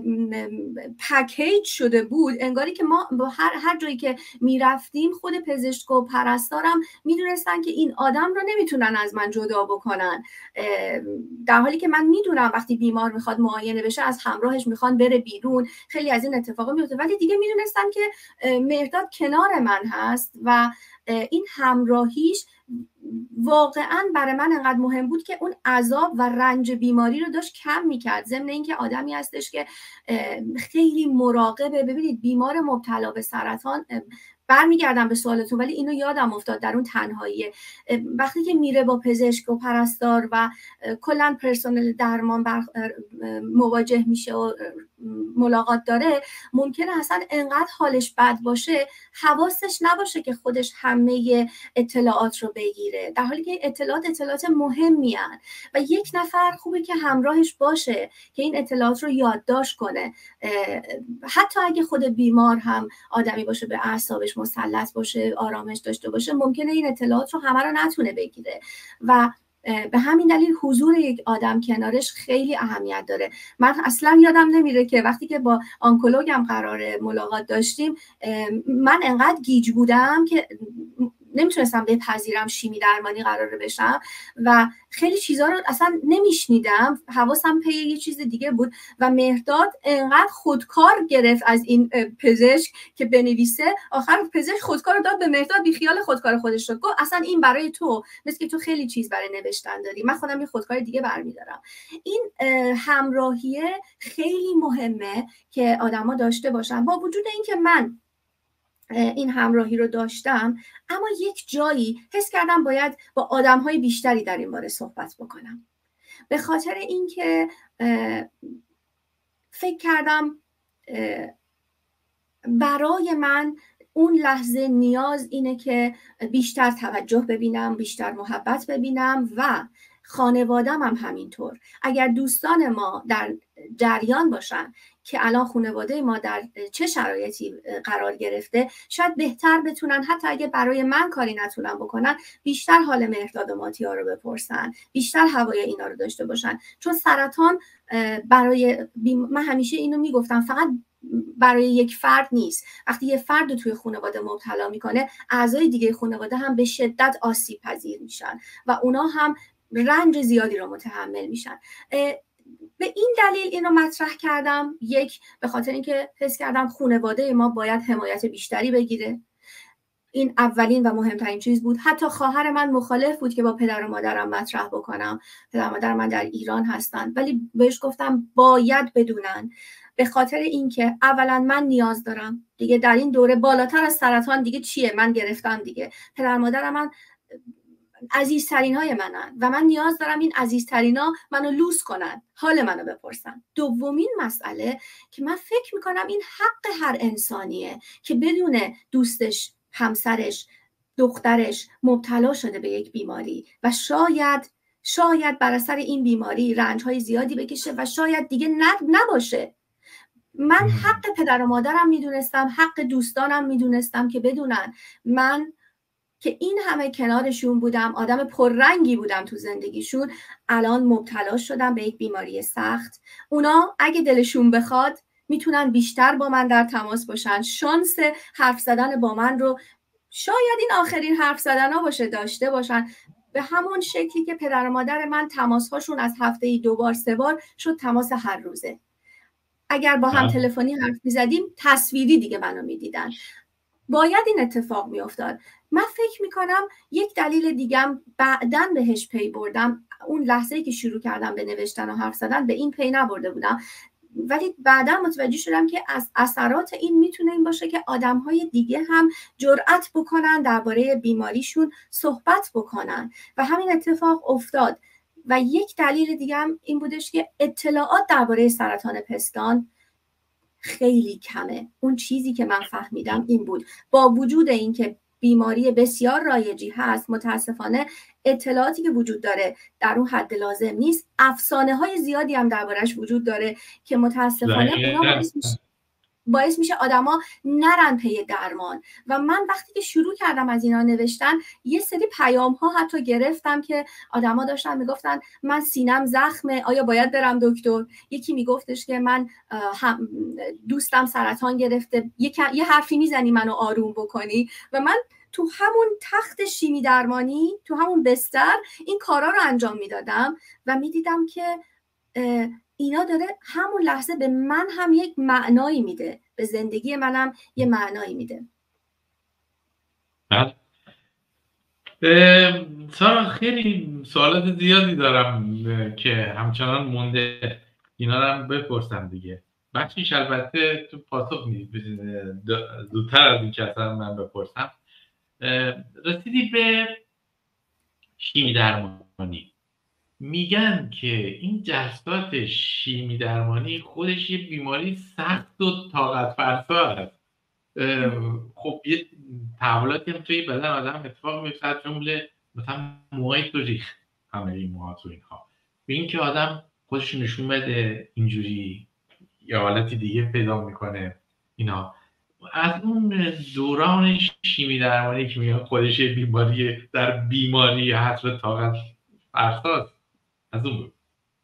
B: پکیج شده بود انگاری که ما با هر هر جایی که میرفتیم خود پزشک و پرستارم میدونستن که این آدم رو نمیتونن از من جدا بکنن، در حالی که من میدونم وقتی بیمار میخواد معاینه بشه از همراهش میخوان بره بیرون، خیلی از این اتفاقا میفته، ولی دیگه میدونستن که مهرداد کنار من هست و این همراهیش واقعا برای من انقدر مهم بود که اون عذاب و رنج بیماری رو داشت کم میکرد. ضمن اینکه آدمی هستش که خیلی مراقبه. ببینید بیمار مبتلا به سرطان، برمیگردم به سوالتون ولی اینو یادم افتاد در اون تنهاییه، وقتی که میره با پزشک و پرستار و کلا پرسنل درمان بر مواجه میشه و ملاقات داره، ممکنه اصلا انقدر حالش بد باشه حواسش نباشه که خودش همه اطلاعات رو بگیره، در حالی که اطلاعات اطلاعات مهمی هن و یک نفر خوبه که همراهش باشه که این اطلاعات رو یادداشت کنه. حتی اگه خود بیمار هم آدمی باشه به اعصابش مسلط باشه، آرامش داشته باشه، ممکنه این اطلاعات رو همه رو نتونه بگیره و به همین دلیل حضور یک آدم کنارش خیلی اهمیت داره. من اصلا یادم نمیره که وقتی که با آنکولوگم قرار ملاقات داشتیم من انقدر گیج بودم که نمیتونستم بپذیرم شیمی درمانی قراره بشم و خیلی چیزا رو اصلا نمیشنیدم، حواسم پی یه چیز دیگه بود و مهرداد انقدر خودکار گرفت از این پزشک که بنویسه، آخر پزشک خودکار رو داد به مهرداد، بی خیال خودکار خودش شد، گفت اصلا این برای تو، مثل که تو خیلی چیز برای نوشتن داری، من خودم یه خودکار دیگه برمیدارم. این همراهیه خیلی مهمه که آدما داشته باشن. با وجود اینکه من این همراهی رو داشتم، اما یک جایی حس کردم باید با آدم‌های بیشتری در این باره صحبت بکنم، به خاطر اینکه فکر کردم برای من اون لحظه نیاز اینه که بیشتر توجه ببینم، بیشتر محبت ببینم و خانوادم هم همینطور. اگر دوستان ما در جریان باشن که الان خانواده ما در چه شرایطی قرار گرفته، شاید بهتر بتونن، حتی اگه برای من کاری نتونن بکنن، بیشتر حال مهرداد و ماتیا رو بپرسن، بیشتر هوای اینا رو داشته باشن. چون سرطان برای من همیشه اینو میگفتم فقط برای یک فرد نیست. وقتی یه فرد رو توی خانواده مبتلا میکنه، اعضای دیگه خانواده هم به شدت آسیب پذیر میشن و اونا هم رنج زیادی رو متحمل میشن. به این دلیل اینو مطرح کردم، یک به خاطر اینکه حس کردم خانواده ما باید حمایت بیشتری بگیره. این اولین و مهمترین چیز بود. حتی خواهر من مخالف بود که با پدر و مادرم مطرح بکنم. پدر و مادر من در ایران هستن، ولی بهش گفتم باید بدونن، به خاطر اینکه اولا من نیاز دارم دیگه در این دوره بالاتر از سرطان دیگه چیه، من گرفتم دیگه. پدر و مادر من عزیزترین های منن و من نیاز دارم این عزیزترین ها منو لوس کنن، حال منو بپرسن. دومین مسئله که من فکر میکنم این حق هر انسانیه که بدون دوستش، همسرش، دخترش مبتلا شده به یک بیماری و شاید شاید بر اثر این بیماری رنج‌های زیادی بکشه و شاید دیگه نباشه. من حق پدر و مادرم میدونستم، حق دوستانم میدونستم که بدونن من که این همه کنارشون بودم، آدم پررنگی بودم تو زندگیشون، الان مبتلا شدم به یک بیماری سخت. اونا اگه دلشون بخواد میتونن بیشتر با من در تماس باشن، شانس حرف زدن با من رو شاید این آخرین حرف زدن ها باشه داشته باشن، به همون شکلی که پدر و مادر من تماس هاشون از هفته ای دو بار سه بار شد تماس هر روزه. اگر با هم تلفنی حرف میزدیم تصویری دیگه منو میدیدن. باید این اتفاق میافتاد. من فکر میکنم یک دلیل دیگم بعداً بهش پی بردم، اون لحظه‌ای که شروع کردم به نوشتن و حرف زدن به این پی نبرده بودم، ولی بعدا متوجه شدم که از اثرات این میتونه این باشه که آدم‌های دیگه هم جرأت بکنن درباره بیماریشون صحبت بکنن و همین اتفاق افتاد. و یک دلیل دیگه هم این بودش که اطلاعات درباره سرطان پستان خیلی کمه. اون چیزی که من فهمیدم این بود، با وجود اینکه بیماری بسیار رایجی هست، متاسفانه اطلاعاتی که وجود داره در اون حد لازم نیست. افسانه های زیادی هم دربارش وجود داره که متاسفانه اونا باعث میشه باعث میشه آدما نرن پی درمان. و من وقتی که شروع کردم از اینا نوشتن، یه سری پیام ها حتی گرفتم که آدما داشتن میگفتن من سینم زخمه، آیا باید برم دکتر؟ یکی میگفتش که من هم دوستم سرطان گرفته، یه حرفی میزنی منو آروم بکنی. و من تو همون تخت شیمی درمانی، تو همون بستر این کارا رو انجام میدادم و میدیدم که اینا داره همون لحظه به من هم یک معنایی میده، به زندگی منم یه معنایی میده.
A: سارا خیلی سوالات زیادی دارم که همچنان مونده، اینا رو هم بپرسم دیگه. بخشیش البته تو پاسخ نیست، زودتر از این که اصلا من بپرسم. رسیدی به شیمی درمانی. میگن که این جلسات شیمی درمانی خودش یه بیماری سخت و طاقت فرسا هست. خب یه تحولاتی هم توی بدن آدم اتفاق میفته، جمله مثلا موهای تو ریخت، همه این موها تو اینها، به این که آدم خودش نشون بده اینجوری یا حالتی دیگه پیدا میکنه. اینا از اون دوران شیمی درمانی که میگن خودش یه بیماری در بیماری حصر طاقت فرساست، از اون بود.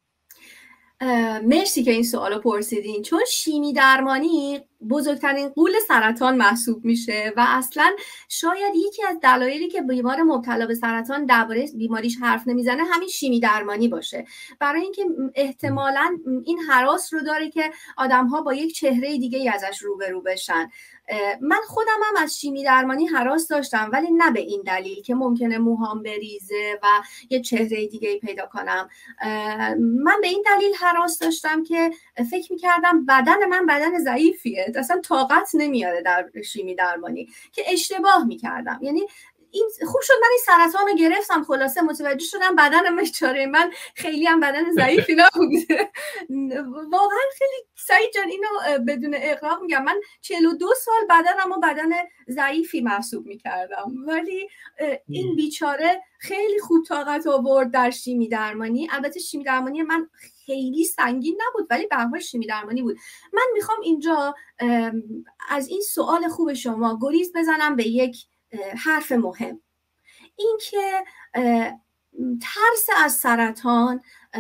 B: مرسی که این سوالو پرسیدین، چون شیمی درمانی بزرگترین غول سرطان محسوب میشه و اصلا شاید یکی از دلایلی که بیمار مبتلا به سرطان درباره بیماریش حرف نمیزنه همین شیمی درمانی باشه، برای اینکه احتمالاً این هراس رو داره که آدم‌ها با یک چهره دیگه ازش روبرو بشن. من خودم هم از شیمی درمانی هراس داشتم، ولی نه به این دلیل که ممکنه موهام بریزه و یه چهره دیگه پیدا کنم. من به این دلیل هراس داشتم که فکر میکردم بدن من بدن ضعیفیه، اصلا طاقت نمیاره در شیمی درمانی، که اشتباه میکردم. یعنی این خوب شد من این سرطان رو گرفتم، خلاصه متوجه شدم بدنم بیچاره من خیلی هم بدن ضعیفی نبوده. واقعا خیلی سعید جان اینو بدون اغراق میگم، من چهل و دو سال بدنم و بدن ضعیفی محسوب میکردم، ولی این بیچاره خیلی خوب طاقت آورد در شیمی درمانی. البته شیمی درمانی من خیلی سنگین نبود، ولی به هر حال شیمی درمانی بود. من میخوام اینجا از این سوال خوب شما گریز بزنم به یک حرف مهم، این که ترس از سرطان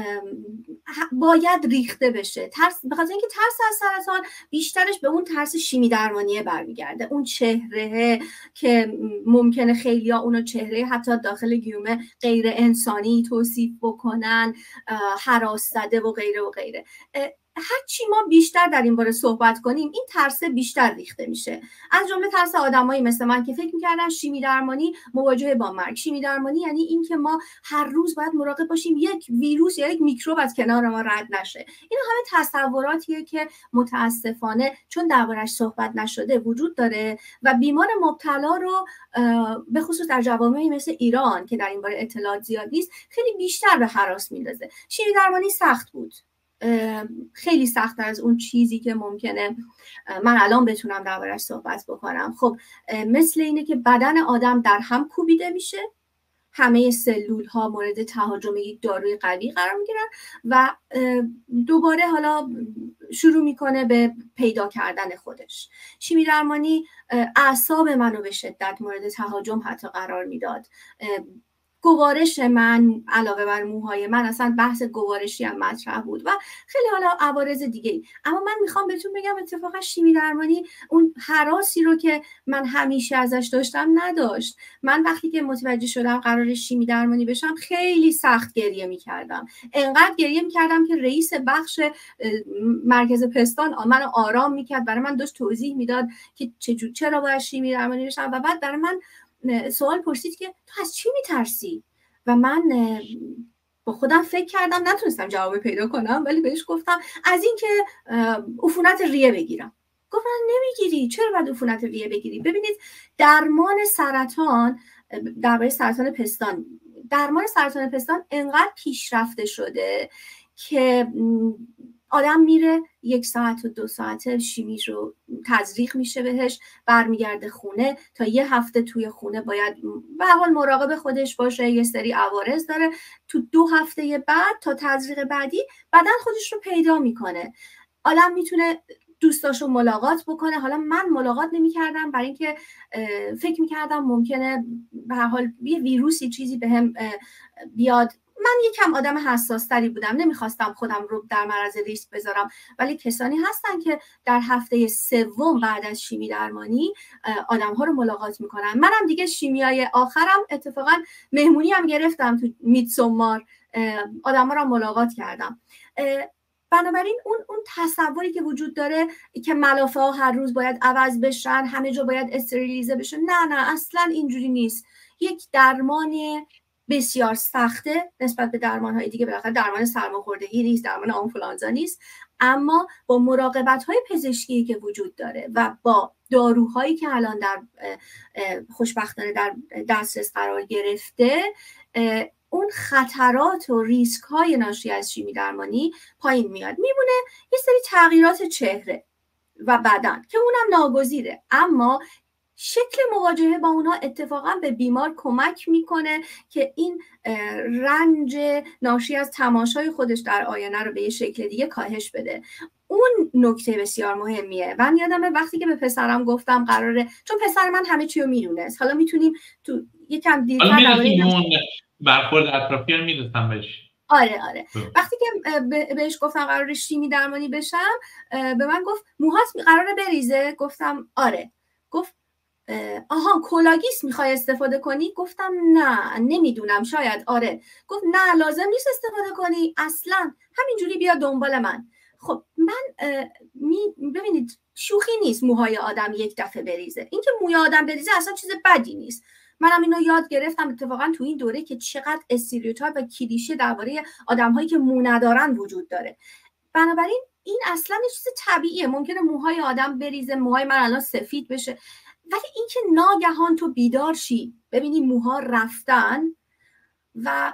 B: باید ریخته بشه. ترس بخاطر اینکه ترس از سرطان بیشترش به اون ترس شیمی درمانیه برمیگرده، اون چهره که ممکنه خیلیا اونو چهره حتی داخل گیومه غیر انسانی توصیف بکنن، هراس زده و غیره و غیره. هرچی ما بیشتر در این باره صحبت کنیم این ترس بیشتر ریخته میشه، از جمله ترس آدمایی مثل من که فکر میکردن شیمی درمانی مواجهه با مرگ. شیمی درمانی یعنی این که ما هر روز باید مراقب باشیم یک ویروس یا یک میکروب از کنار ما رد نشه. اینا همه تصوراتیه که متاسفانه چون دربارش صحبت نشده وجود داره و بیمار مبتلا رو به خصوص در جوامعی مثل ایران که در این باره اطلاعات زیاد نیست خیلی بیشتر به هراس میندازه. شیمی درمانی سخت بود، خیلی سخت‌تر از اون چیزی که ممکنه من الان بتونم دربارش صحبت بکنم. خب مثل اینه که بدن آدم در هم کوبیده میشه، همه سلول ها مورد تهاجم یک داروی قوی قرار میگیرن و دوباره حالا شروع میکنه به پیدا کردن خودش. شیمی درمانی اعصاب منو به شدت مورد تهاجم حتی قرار میداد. گوارش من علاوه بر موهای من، اصلا بحث گوارشی هم مطرح بود و خیلی حالا عوارض دیگه ای. اما من میخوام بهتون بگم اتفاقا شیمی درمانی اون هراسی رو که من همیشه ازش داشتم نداشت. من وقتی که متوجه شدم قرار شیمی درمانی بشم خیلی سخت گریه میکردم، انقدر گریه میکردم که رئیس بخش مرکز پستان منو آرام میکرد، برای من داشت توضیح میداد که چجور چرا باید شیمی درمانی بشم و بعد برای من سوال پرسید که تو از چی میترسی؟ و من با خودم فکر کردم، نتونستم جواب پیدا کنم، ولی بهش گفتم از این که عفونت ریه بگیرم. گفت من نمیگیری، چرا باید عفونت ریه بگیری؟ ببینید درمان سرطان، درباره سرطان پستان، درمان سرطان پستان انقدر پیشرفته شده که آدم میره یک ساعت و دو ساعته شیمی رو تزریق میشه بهش، برمیگرده خونه، تا یه هفته توی خونه باید به حال مراقب خودش باشه، یه سری عوارض داره. تو دو هفته بعد تا تزریق بعدی بدن خودش رو پیدا میکنه، آدم میتونه دوستاشو ملاقات بکنه. حالا من ملاقات نمی‌کردم برای اینکه فکر می‌کردم ممکنه به هر حال یه ویروسی چیزی بهم بیاد. من یکم آدم حساس تری بودم، نمیخواستم خودم رو در معرض ریسک بذارم، ولی کسانی هستن که در هفته سوم بعد از شیمی درمانی آدم ها رو ملاقات میکنن. منم دیگه شیمیای آخرم اتفاقا مهمونی هم گرفتم تو میدسومار، آدم ها رو ملاقات کردم. بنابراین اون اون تصوری که وجود داره که ملافه ها هر روز باید عوض بشن، همه جا باید استریلیزه بشه، نه نه اصلا اینجوری نیست. یک درمان بسیار سخته نسبت به درمان‌های دیگه، بالاخره درمان سرماخوردگی نیست، درمان آنفولانزا نیست، اما با مراقبت‌های پزشکی که وجود داره و با داروهایی که الان در خوشبختانه در دسترس قرار گرفته، اون خطرات و ریسک‌های ناشی از شیمی درمانی پایین میاد. میمونه یه سری تغییرات چهره و بدن که اونم ناگزیره، اما شکل مواجهه با اونها اتفاقا به بیمار کمک میکنه که این رنج ناشی از تماشای خودش در آینه رو به یه شکل دیگه کاهش بده. اون نکته بسیار مهمیه. من یادمه وقتی که به پسرم گفتم قراره، چون پسر من همه چی رو میدونست، حالا میتونیم تو یکم دیرتر
A: درباره برخورد اطرافیان میدونستم بهش.
B: آره آره وقتی که بهش گفتم قراره شیمی درمانی بشم، به من گفت موهات قراره بریزه؟ گفتم آره. گفت آها کولاگیس میخوای استفاده کنی؟ گفتم نه نمیدونم، شاید آره. گفت نه لازم نیست استفاده کنی اصلا، همینجوری بیا دنبال من. خب من می ببینید شوخی نیست موهای آدم یک دفعه بریزه، اینکه موی آدم بریزه اصلا چیز بدی نیست. منم اینو یاد گرفتم اتفاقا تو این دوره که چقدر استریوتایپ و کلیشه درباره آدم‌هایی که مو ندارن وجود داره. بنابراین این اصلا چیز طبیعیه، ممکنه موهای آدم بریزه، موهای من الان سفید بشه، ولی اینکه ناگهان تو بیدار شی ببینی موها رفتن و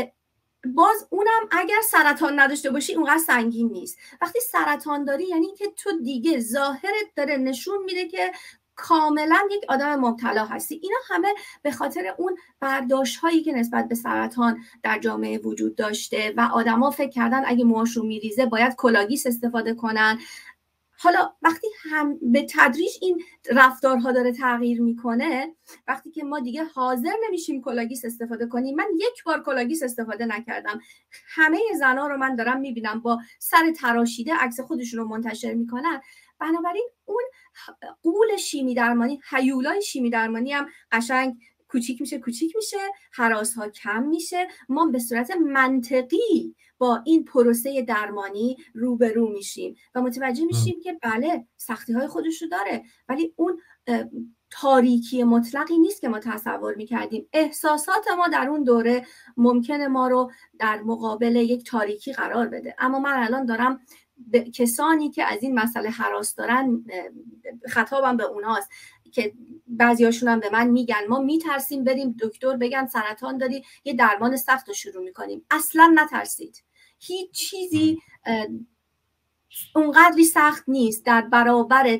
B: باز اونم اگر سرطان نداشته باشی اونقدر سنگین نیست. وقتی سرطان داری یعنی که تو دیگه ظاهرت داره نشون میده که کاملا یک آدم مبتلا هستی. اینا همه به خاطر اون برداشت هایی که نسبت به سرطان در جامعه وجود داشته و آدما فکر کردن اگه موهاشون میریزه باید کولاگیس استفاده کنن. حالا وقتی هم به تدریج این رفتارها داره تغییر میکنه، وقتی که ما دیگه حاضر نمیشیم کولاگیس استفاده کنیم، من یک بار کولاگیس استفاده نکردم، همه زنا رو من دارم میبینم با سر تراشیده عکس خودشون رو منتشر میکنن. بنابراین اون قول شیمی درمانی، هیولای شیمی درمانی هم قشنگ کوچیک میشه کوچیک میشه، هراس ها کم میشه، ما به صورت منطقی با این پروسه درمانی روبرو میشیم و متوجه میشیم که بله سختی های خودش رو داره، ولی اون تاریکی مطلقی نیست که ما تصور میکردیم. احساسات ما در اون دوره ممکنه ما رو در مقابل یک تاریکی قرار بده، اما من الان دارم به کسانی که از این مسئله هراس دارن، خطابم به اونهاست که بعضیاشون هم به من میگن ما میترسیم بریم دکتر بگن سرطان داری، یه درمان سخت رو شروع میکنیم. اصلا نترسید، هیچ چیزی اونقدری سخت نیست در برابر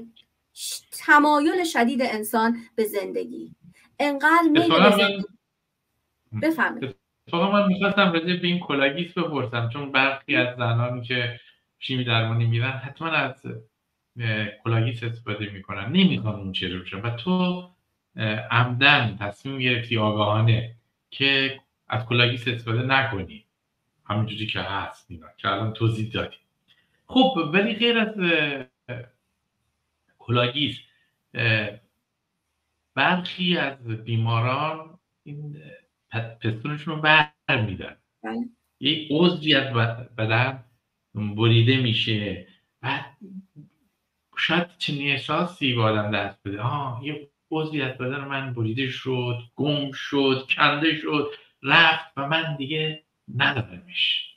B: تمایل شدید انسان به زندگی. انقدر میل به زندگی بفهمید.
A: اتفاقا من میخواستم راجع به این کلاگیس بپرسم، چون برخی از زنانی که شیمی درمانی میرن حتما از کلاگیس استفاده میکنن، نمیخوان اون چه رو. و تو عمدن تصمیم گرفتی آگاهانه که از کلاگیس استفاده نکنی، همینجوری که هست اینا که الان توضیح دادی. خب ولی غیر از کلاگیس برخی از بیماران این پستونشون رو بر میدن، یک عضوی از بدن بریده میشه و شاید چنین احساسی با آدم دست بده، آه یه عضوی از بدن من بریده شد، گم شد، کنده شد، رفت و من دیگه ندارمش.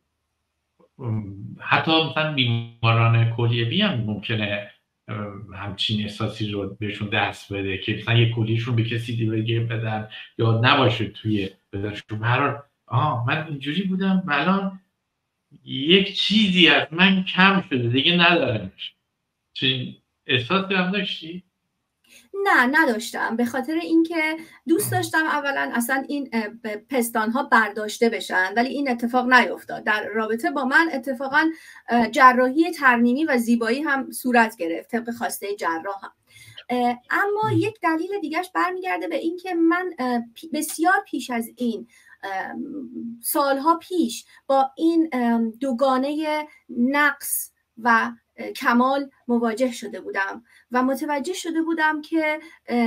A: حتی مثلا بیماران کلیوی هم ممکنه همچین احساسی رو بهشون دست بده که مثلا یه کلیشون به کسی دیگه بدن یا نباشه توی بدنشون. هر آه من اینجوری بودم و الان یک چیزی از من کم شده دیگه ندارمش. چون احساسی هم داشتی؟
B: نه نداشتم، به خاطر اینکه دوست داشتم اولا اصلا این پستان ها برداشته بشن، ولی این اتفاق نیفتاد. در رابطه با من اتفاقا جراحی ترمیمی و زیبایی هم صورت گرفت طبق خواسته جراح هم. اما یک دلیل دیگهش برمیگرده به اینکه من بسیار پیش از این، سالها پیش، با این دوگانه نقص و کمال مواجه شده بودم و متوجه شده بودم که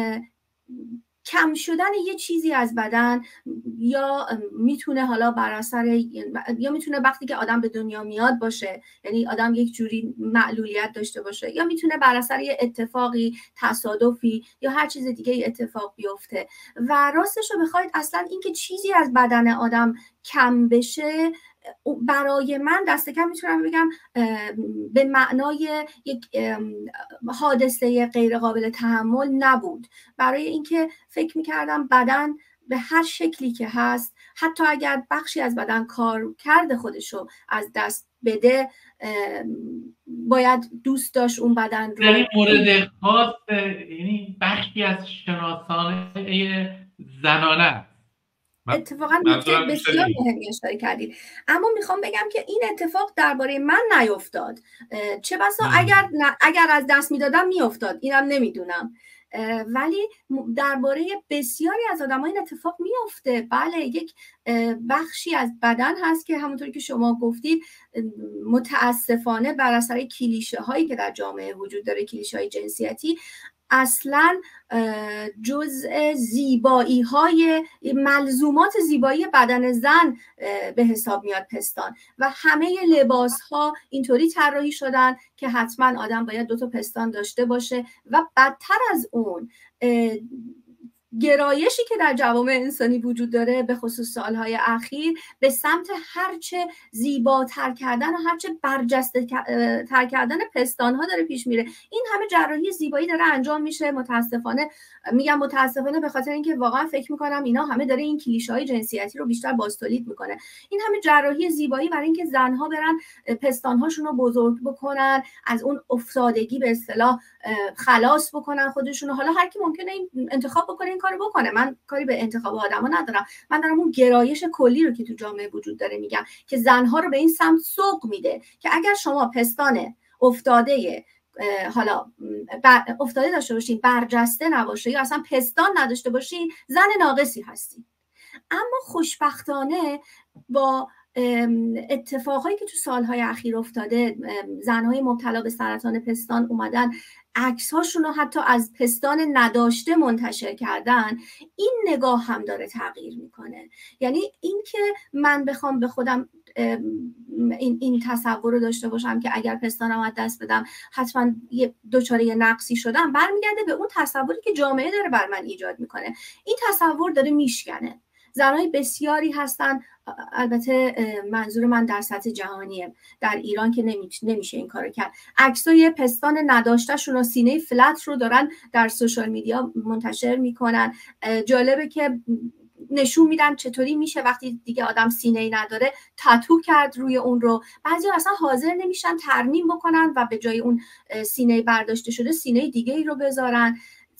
B: کم شدن یه چیزی از بدن یا میتونه حالا بر اثر یا میتونه وقتی که آدم به دنیا میاد باشه، یعنی آدم یک جوری معلولیت داشته باشه، یا میتونه بر اثر یه اتفاقی، تصادفی یا هر چیز دیگه اتفاق بیفته. و راستش رو بخواید اصلا اینکه چیزی از بدن آدم کم بشه برای من دست کم میتونم بگم به معنای یک حادثه غیر قابل تحمل نبود. برای اینکه فکر میکردم بدن به هر شکلی که هست، حتی اگر بخشی از بدن کار کرده خودشو از دست بده، باید دوست داشت اون بدن رو.
A: در این مورد خاص یعنی بخشی از شناسانه زنانه
B: اتفاقا نکته بسیار مهمی اشاره کردید. اما میخوام بگم که این اتفاق درباره من نیفتاد، چه بسا اگر اگر از دست میدادم میافتاد، اینم نمیدونم، ولی درباره بسیاری از آدم‌ها این اتفاق میفته. بله، یک بخشی از بدن هست که همونطوری که شما گفتید متاسفانه بر اثر کلیشه هایی که در جامعه وجود داره، کلیشه های جنسیتی، اصلا جزء زیبایی های ملزومات زیبایی بدن زن به حساب میاد پستان، و همه لباس ها اینطوری طراحی شدن که حتما آدم باید دو تا پستان داشته باشه. و بدتر از اون گرایشی که در جوامع انسانی وجود داره به خصوص سالهای اخیر به سمت هرچه زیباتر کردن و هرچه برجسته تر کردن پستانها داره پیش میره. این همه جراحی زیبایی داره انجام میشه. متاسفانه میگم متاسفانه به خاطر اینکه واقعا فکر میکنم اینا همه داره این کلیشه‌های جنسیتی رو بیشتر بازتولید میکنه. این همه جراحی زیبایی برای اینکه زنها برن پستانهاشون رو بزرگ بکنن، از اون افتادگی به اصطلاح خلاص بکنن خودشون. حالا هر کی ممکنه این انتخاب بکنه این کارو بکنه، من کاری به انتخاب آدما ندارم. من دارم اون گرایش کلی رو که تو جامعه وجود داره میگم، که زنها رو به این سمت سوق میده که اگر شما پستان افتاده حالا افتاده داشته باشین، برجسته نباشه یا اصلا پستان نداشته باشین، زن ناقصی هستی. اما خوشبختانه با اتفاقایی که تو سالهای اخیر افتاده، زنهای مبتلا به سرطان پستان اومدن عکس‌هاشون رو حتی از پستان نداشته منتشر کردن، این نگاه هم داره تغییر میکنه. یعنی این که من بخوام به خودم این این تصور رو داشته باشم که اگر پستانم از دست بدم حتما دوچاره یه نقصی شدم، برمیگرده به اون تصوری که جامعه داره بر من ایجاد میکنه. این تصور داره میشکنه. زنای بسیاری هستن، البته منظور من در سطح جهانیه، در ایران که نمیشه این کارو کرد، عکسای پستان نداشته شون و سینه فلت رو دارن در سوشال میدیا منتشر میکنن. جالبه که نشون میدن چطوری میشه وقتی دیگه آدم سینه‌ای نداره تاتو کرد روی اون رو. بعضی اصلا حاضر نمیشن ترمیم بکنن و به جای اون سینه برداشته شده سینه دیگه ای رو بذارن.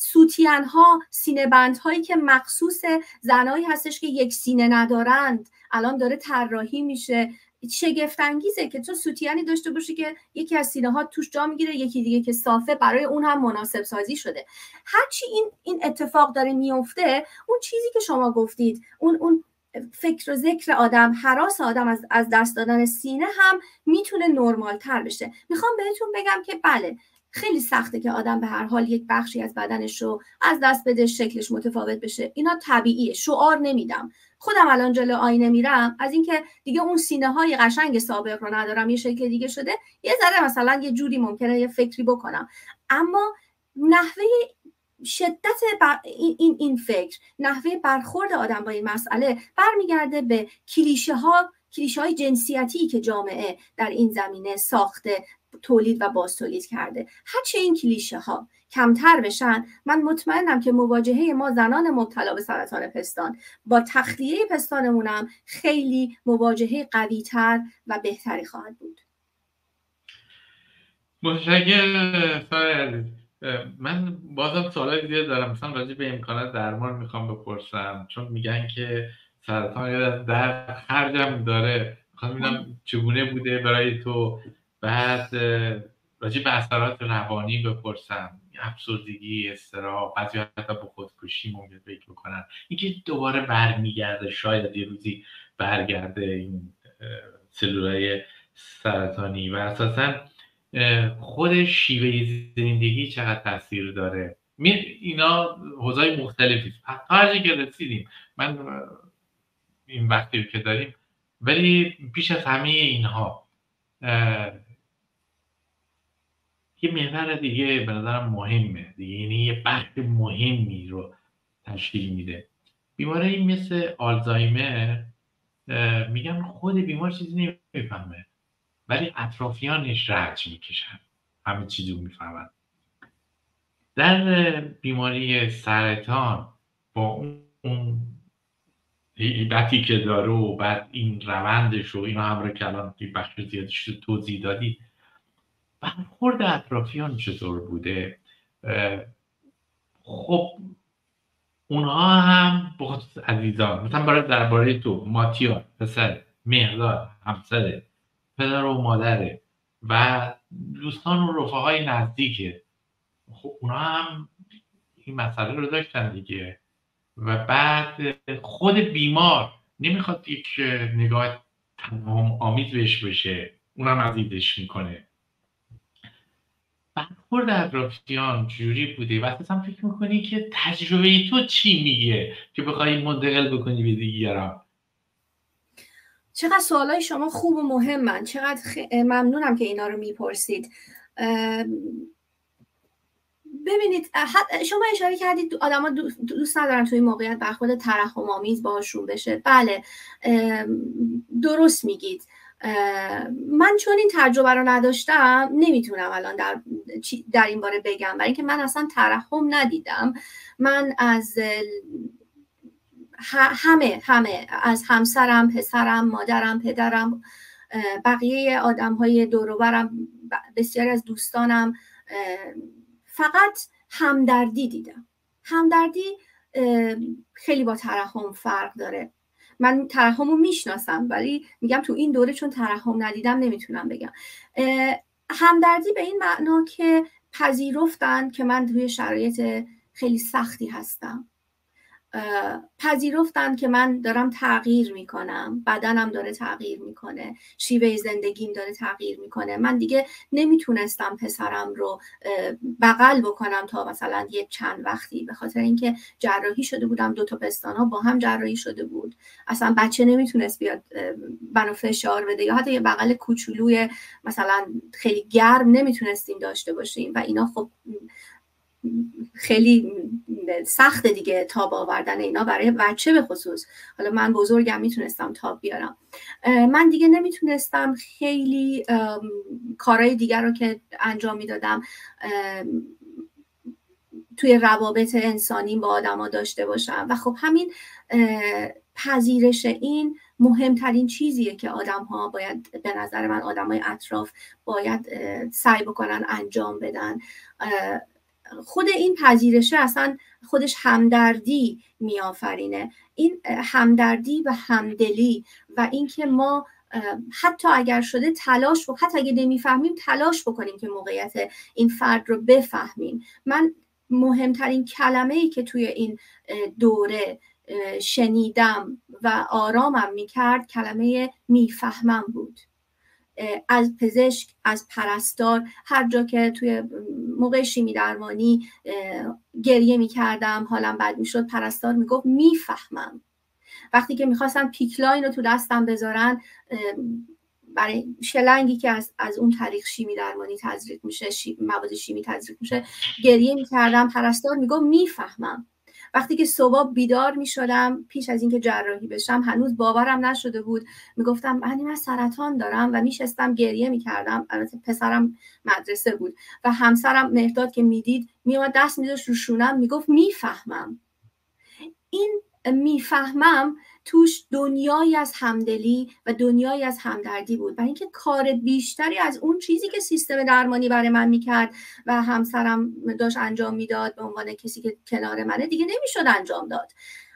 B: سوتین ها، سینه بند هایی که مخصوص زنایی هستش که یک سینه ندارند الان داره طراحی میشه. شگفت انگیزه که تو سوتیانی داشته باشی که یکی از سینه ها توش جا میگیره، یکی دیگه که صافه، برای اون هم مناسب سازی شده. هرچی این این اتفاق داره میفته، اون چیزی که شما گفتید، اون اون فکر و ذکر آدم، هراس آدم از از دست دادن سینه هم میتونه نرمال تر بشه. میخوام بهتون بگم که بله خیلی سخته که آدم به هر حال یک بخشی از بدنش رو از دست بده، شکلش متفاوت بشه، اینا طبیعیه، شعار نمیدم. خودم الان جلو آینه میرم، از اینکه دیگه اون سینه های قشنگ سابق رو ندارم، یه شکل دیگه شده، یه ذره مثلا یه جوری ممکنه یه فکری بکنم، اما نحوه شدت بر این این فکر، نحوه برخورد آدم با این مسئله برمیگرده به کلیشه ها، کلیشه های جنسیتی که جامعه در این زمینه ساخته، تولید و باز تولید کرده. هرچه این کلیشه ها کمتر بشن، من مطمئنم که مواجهه ما زنان مبتلا به سرطان پستان با تخلیه پستانمونم خیلی مواجهه قوی‌تر و بهتری خواهد بود.
A: متشکرم سارا. من بازم سوالای زیاد دارم، مثلا راجع به امکانات درمان میخوام بپرسم، چون میگن که سرطان یاد در خرجم داره، میخوام ببینم چگونه بوده برای تو. بعد راجع به اثرات روانی بپرسم، افسردگی، اضطراب، بعضی حتی به خودکشی ممکن فکر بکنن، اینکه دوباره برمیگرده، شاید یه روزی برگرده این سلولای سرطانی، و اساساً خود شیوه زندگی چقدر تاثیر داره. اینا حوزه‌های مختلفی است. هر جایی که رسیدیم، من این وقتی که داریم، ولی پیش از همه اینها یه محور دیگه به نظرم مهمه دیگه، یعنی یه بخش مهمی رو تشکیل میده. بیماری مثل آلزایمر، میگن خود بیمار چیزی نمیفهمه ولی اطرافیانش رنج میکشن، همه چیزو میفهمن. در بیماری سرطان با اون هیبتی که داره و بعد این روندش و اینا هم رو که الان توی بخش زیادش رو توضیح دادی، برخورد اطرافیان چطور بوده؟ خب اونها هم با عزیزان، مثلا برای درباره تو، ماتیا پسر، مهرداد همسره، پدر و مادره و دوستان و رفقای نزدیکه، خب اونا هم این مسئله رو داشتن دیگه. و بعد خود بیمار نمیخواد یک نگاه تفاهم آمیز بهش بشه، اونم عزیزش میکنه. برخورد اطرافیان چجوری بوده و اساسا فکر میکنی که تجربه تو چی میگه که بخوای منتقل بکنی به دیگران؟
B: چقدر سوالای شما خوب و مهمن، چقدر خ... ممنونم که اینا رو میپرسید. ببینید شما اشاره کردید آدما دوست ندارن توی موقعیت برخورد ترحم‌آمیز باهاشون بشه. بله درست میگید. من چون این تجربه رو نداشتم نمیتونم الان در در این باره بگم، برای اینکه من اصلا ترحم ندیدم. من از همه همه از همسرم، پسرم، مادرم، پدرم، بقیه آدم‌های دور و برم، بسیاری از دوستانم فقط همدردی دیدم. همدردی خیلی با ترحم فرق داره. من ترحم رو میشناسم ولی میگم تو این دوره چون ترحم ندیدم نمیتونم بگم. همدردی به این معنا که پذیرفتن که من توی شرایط خیلی سختی هستم، پذیرفتن که من دارم تغییر میکنم، بدنم داره تغییر میکنه، شیوه زندگیم داره تغییر میکنه. من دیگه نمیتونستم پسرم رو بغل بکنم تا مثلا یک چند وقتی، به خاطر اینکه جراحی شده بودم، دو تا پستان‌ها با هم جراحی شده بود، اصلا بچه نمیتونست بیاد منو فشار بده، یا حتی یه بغل کوچولوی مثلا خیلی گرم نمیتونستیم داشته باشیم و اینا خب خیلی سخته دیگه تاب آوردن اینا برای بچه به خصوص. حالا من بزرگم میتونستم تاب بیارم، من دیگه نمیتونستم خیلی کارهای دیگر رو که انجام میدادم توی روابط انسانی با آدما داشته باشم. و خب همین پذیرش این مهمترین چیزیه که آدم ها باید، به نظر من آدم های اطراف باید سعی بکنن انجام بدن. خود این پذیرشه اصلا خودش همدردی میآفرینه. این همدردی و همدلی و اینکه ما حتی اگر شده تلاش و حتی اگر نمیفهمیم تلاش بکنیم که موقعیت این فرد رو بفهمیم. من مهمترین کلمه‌ای که توی این دوره شنیدم و آرامم میکرد کلمه میفهمم بود. از پزشک، از پرستار، هر جا که توی موقع شیمی درمانی گریه میکردم، حالم بد میشد، پرستار میگفت میفهمم. وقتی که میخواستم پیکلاین رو تو دستم بذارن برای شلنگی که از, از اون طریق شیمی درمانی تزریق میشه، شی، مواد شیمی تزریق میشه، گریه میکردم، پرستار میگفت میفهمم. وقتی که صبح بیدار میشدم پیش از اینکه جراحی بشم، هنوز باورم نشده بود، میگفتم من سرطان دارم و میشستم گریه میکردم. البته پسرم مدرسه بود و همسرم مهرداد که میدید میومد دست میذاشت رو شونم میگفت میفهمم. این میفهمم توش دنیایی از همدلی و دنیایی از همدردی بود، برای اینکه کار بیشتری از اون چیزی که سیستم درمانی برای من میکرد و همسرم داشت انجام میداد به عنوان کسی که کنار منه دیگه نمیشد انجام داد.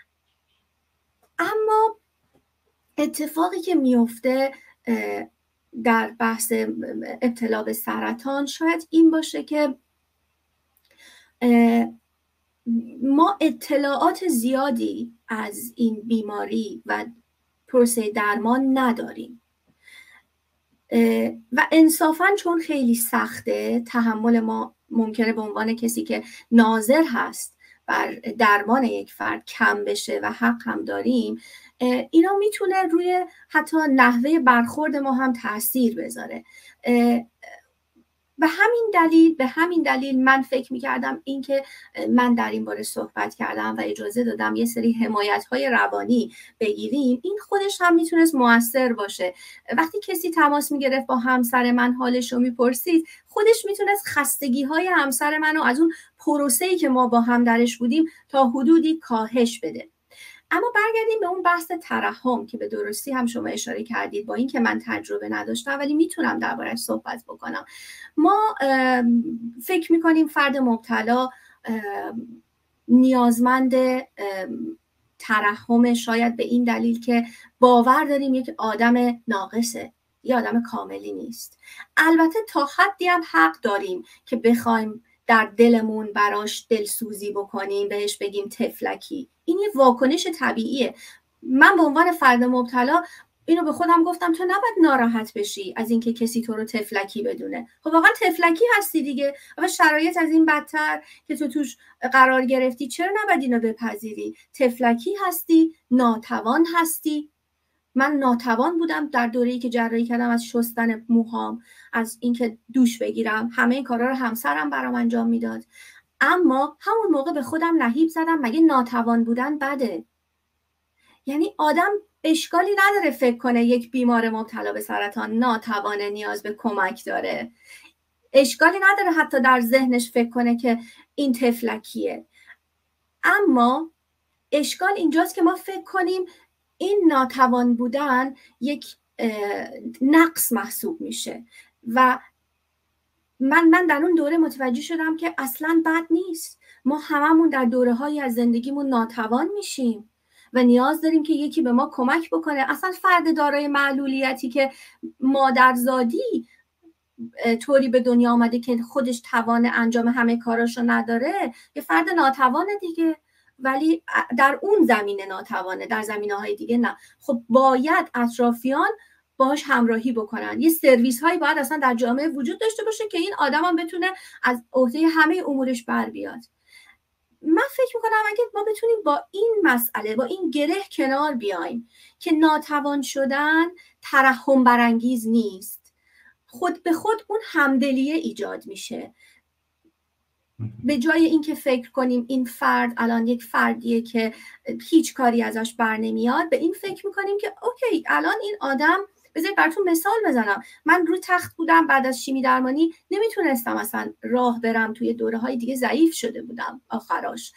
B: اما اتفاقی که میفته در بحث ابتلا به سرطان شاید این باشه که ما اطلاعات زیادی از این بیماری و پروسه درمان نداریم و انصافاً چون خیلی سخته، تحمل ما ممکنه به عنوان کسی که ناظر هست بر درمان یک فرد کم بشه و حق هم داریم، اینا میتونه روی حتی نحوه برخورد ما هم تأثیر بذاره. به همین دلیل به همین دلیل من فکر می‌کردم این که من در این باره صحبت کردم و اجازه دادم یه سری حمایت‌های روانی بگیریم، این خودش هم میتونست مؤثر باشه. وقتی کسی تماس میگرفت با همسر من حالش رو میپرسید، خودش میتونست خستگی‌های همسر منو از اون پروسه‌ای که ما با هم درش بودیم تا حدودی کاهش بده. اما برگردیم به اون بحث ترحم که به درستی هم شما اشاره کردید، با این که من تجربه نداشتم ولی میتونم درباره‌اش صحبت بکنم. ما فکر میکنیم فرد مبتلا نیازمند ترحم شاید به این دلیل که باور داریم یک آدم ناقصه، یک آدم کاملی نیست. البته تا حدی هم حق داریم که بخوایم در دلمون براش دلسوزی بکنیم، بهش بگیم تفلکی. این یه واکنش طبیعیه. من به عنوان فرد مبتلا اینو به خودم گفتم تو نباید ناراحت بشی از اینکه کسی تو رو تفلکی بدونه. خب واقعا تفلکی هستی دیگه. و شرایط از این بدتر که تو توش قرار گرفتی، چرا نباید اینو بپذیری؟ تفلکی هستی، ناتوان هستی. من ناتوان بودم در دوره‌ای که جراحی کردم، از شستن موهام، از اینکه دوش بگیرم، همه این کارا رو همسرم برام انجام میداد. اما همون موقع به خودم نهیب زدم مگه ناتوان بودن بده؟ یعنی آدم اشکالی نداره فکر کنه یک بیمار مبتلا به سرطان ناتوانه، نیاز به کمک داره. اشکالی نداره حتی در ذهنش فکر کنه که این تفلکیه. اما اشکال اینجاست که ما فکر کنیم این ناتوان بودن یک نقص محسوب میشه و من من در اون دوره متوجه شدم که اصلاً بد نیست. ما هممون در دوره‌هایی از زندگیمون ناتوان میشیم و نیاز داریم که یکی به ما کمک بکنه. اصلا فرد دارای معلولیتی که مادرزادی طوری به دنیا آمده که خودش توان انجام همه کاراشو نداره، یه فرد ناتوانه دیگه، ولی در اون زمینه ناتوانه، در زمینه‌های دیگه نه. خب باید اطرافیان باهاش همراهی بکنن. یه سرویس هایی باید اصلا در جامعه وجود داشته باشه که این آدم هم بتونه از عهده همه امورش بر بیاد. من فکر میکنم اگه ما بتونیم با این مسئله، با این گره کنار بیایم که ناتوان شدن ترحم برانگیز نیست، خود به خود اون همدلیه ایجاد میشه. به جای اینکه فکر کنیم این فرد الان یک فردیه که هیچ کاری ازش بر نمیاد، به این فکر میکنیم که اوکی الان این آدم، بذارید براتون مثال بزنم، من روی تخت بودم بعد از شیمی درمانی، نمیتونستم اصلا راه برم، توی دوره های دیگه ضعیف شده بودم آخراش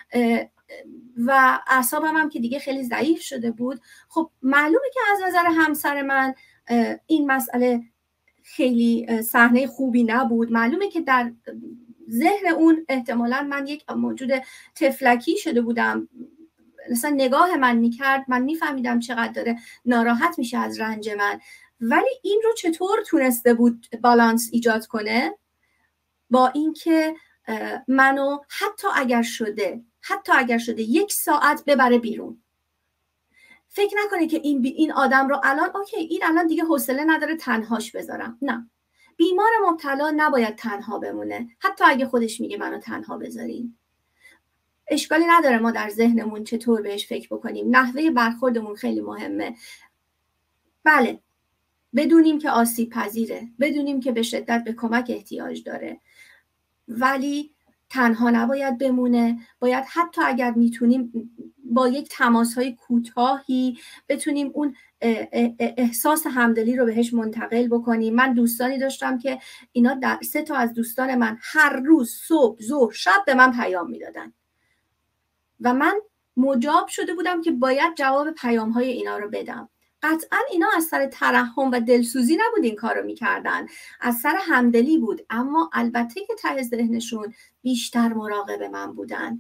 B: و اعصابم هم که دیگه خیلی ضعیف شده بود. خب معلومه که از نظر همسر من این مسئله خیلی صحنه خوبی نبود. معلومه که در ذهن اون احتمالا من یک موجود تفلکی شده بودم، مثلا نگاه من میکرد، من میفهمیدم چقدر داره ناراحت میشه از رنج من، ولی این رو چطور تونسته بود بالانس ایجاد کنه با اینکه منو حتی اگر شده حتی اگر شده یک ساعت ببره بیرون. فکر نکنه که این این آدم رو الان اوکی این الان دیگه حوصله نداره تنهاش بذارم. نه، بیمار مبتلا نباید تنها بمونه، حتی اگه خودش میگه منو تنها بذارین. اشکالی نداره ما در ذهنمون چطور بهش فکر بکنیم، نحوه برخوردمون خیلی مهمه. بله، بدونیم که آسیب پذیره، بدونیم که به شدت به کمک احتیاج داره، ولی تنها نباید بمونه. باید حتی اگر میتونیم با یک تماس‌های کوتاهی بتونیم اون احساس همدلی رو بهش منتقل بکنیم. من دوستانی داشتم که اینا در سه تا از دوستان من هر روز صبح، ظهر، شب به من پیام میدادن و من مجاب شده بودم که باید جواب پیام‌های اینا رو بدم. قطعا اینا از سر ترحم و دلسوزی نبود این کار رو میکردن، از سر همدلی بود، اما البته که ته ذهنشون بیشتر مراقب من بودن.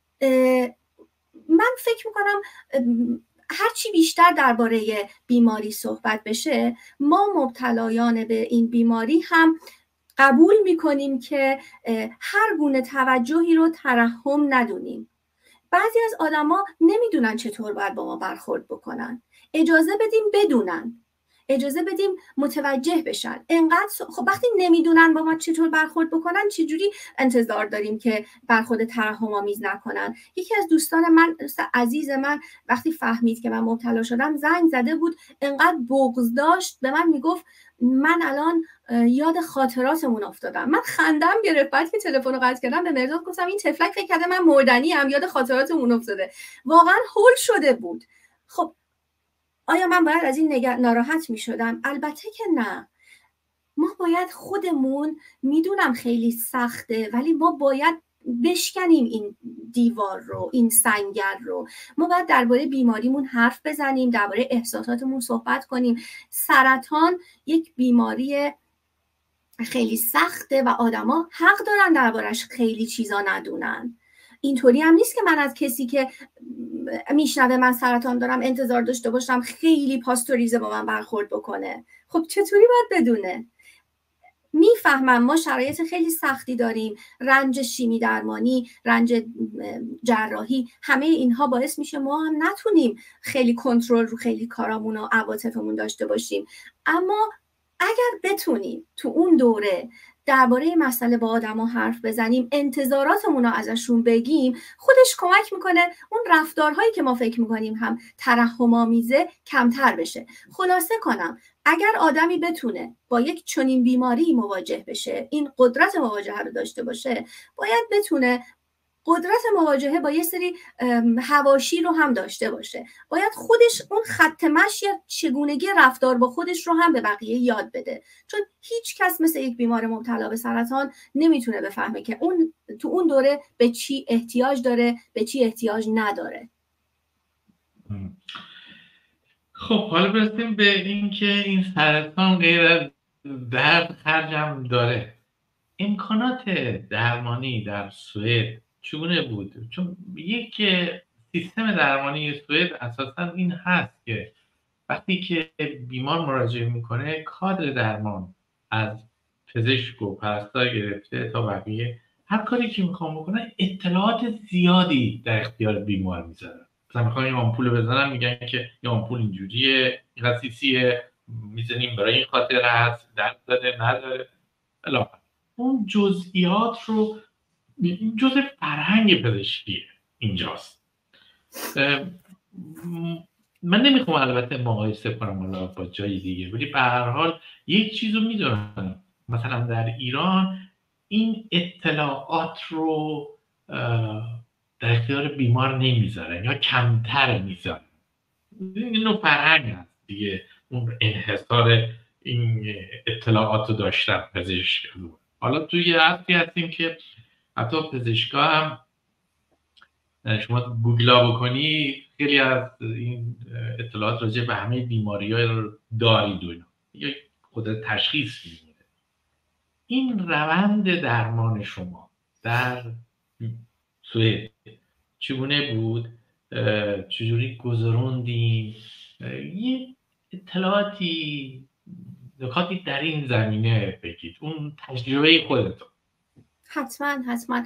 B: من فکر میکنم هرچی بیشتر درباره بیماری صحبت بشه، ما مبتلایان به این بیماری هم قبول میکنیم که هر گونه توجهی رو ترحم ندونیم. بعضی از آدما نمیدونن چطور باید با ما برخورد بکنن. اجازه بدیم بدونن، اجازه بدیم متوجه بشن. انقدر خب وقتی نمیدونن با ما چطور برخورد بکنن، چجوری انتظار داریم که برخورد ترحم آمیز نکنن؟ یکی از دوستان من، عزیز من، وقتی فهمید که من مبتلا شدم زنگ زده بود، انقدر بغض داشت، به من میگفت من الان یاد خاطراتمون افتادم. من خندم گرفت. بعد که تلفن رو قطع کردم به مرداد گفتم این تفلک فکر کرده من مردنی ام، یاد خاطراتمون افتاده. واقعا هول شده بود. خب آیا من باید از این نگاه ناراحت می شدم؟ البته که نه. ما باید خودمون، میدونم خیلی سخته، ولی ما باید بشکنیم این دیوار رو، این سنگر رو. ما باید درباره بیماریمون حرف بزنیم، درباره احساساتمون صحبت کنیم. سرطان یک بیماری خیلی سخته و آدما حق دارن دربارش خیلی چیزا ندونن. اینطوری هم نیست که من از کسی که میشنوه من سرطان دارم انتظار داشته باشم خیلی پاستوریزه با من برخورد بکنه. خب چطوری باید بدونه؟ میفهمم ما شرایط خیلی سختی داریم، رنج شیمی درمانی، رنج جراحی، همه اینها باعث میشه ما هم نتونیم خیلی کنترل رو خیلی کارامون و عواطفمون داشته باشیم. اما اگر بتونیم تو اون دوره درباره مسئله با آدما حرف بزنیم، انتظاراتمون رو ازشون بگیم، خودش کمک میکنه اون رفتارهایی که ما فکر میکنیم هم ترحم‌آمیزه کمتر بشه. خلاصه کنم، اگر آدمی بتونه با یک چنین بیماری مواجه بشه، این قدرت مواجهه رو داشته باشه، باید بتونه قدرت مواجهه با یه سری حواشی رو هم داشته باشه. باید خودش اون خط مشی چگونگی رفتار با خودش رو هم به بقیه یاد بده، چون هیچ کس مثل یک بیمار مبتلا به سرطان نمیتونه بفهمه که اون تو اون دوره به چی احتیاج داره، به چی احتیاج نداره.
A: خب حالا برسیم به این که این سرطان غیر از درد خرجم داره. امکانات درمانی در سوئد چگونه بود؟ چون یک سیستم درمانی سوئد اساسا این هست که وقتی که بیمار مراجعه میکنه، کادر درمان از پزشک و پرستار گرفته تا بقیه هر کاری که میخوام بکنن اطلاعات زیادی در اختیار بیمار میذارن. مثلا میخوام این آمپول بزنم، میگن که این آمپول اینجوریه، این خصیصیه، میزنیم برای این خاطر هست، درد داره نداره، الاخر. اون جزئیات رو، جزء فرهنگ پزشکیه اینجاست. من نمیخوام البته مقایسه کنم حالا با جای دیگه، ولی به هر حال یک چیزو میدونم، مثلا در ایران این اطلاعات رو در اختیار بیمار نمیذارن یا کمتر میذارن. این نوع فرهنگ هست دیگه، اون انحصار این اطلاعات رو داشتن پزشک. حالا توی عصری هستیم که حتی پزشکا هم، شما گوگلا بکنی خیلی از این اطلاعات راجع به همه بیماری‌ها رو دارید و اینا، یا خود تشخیص میگیره. این روند درمان شما در سوئد چگونه بود، چجوری گذروندیم، یه اطلاعاتی نکاتی در این زمینه بگید، اون تجربه خودتون.
B: حتما حتما.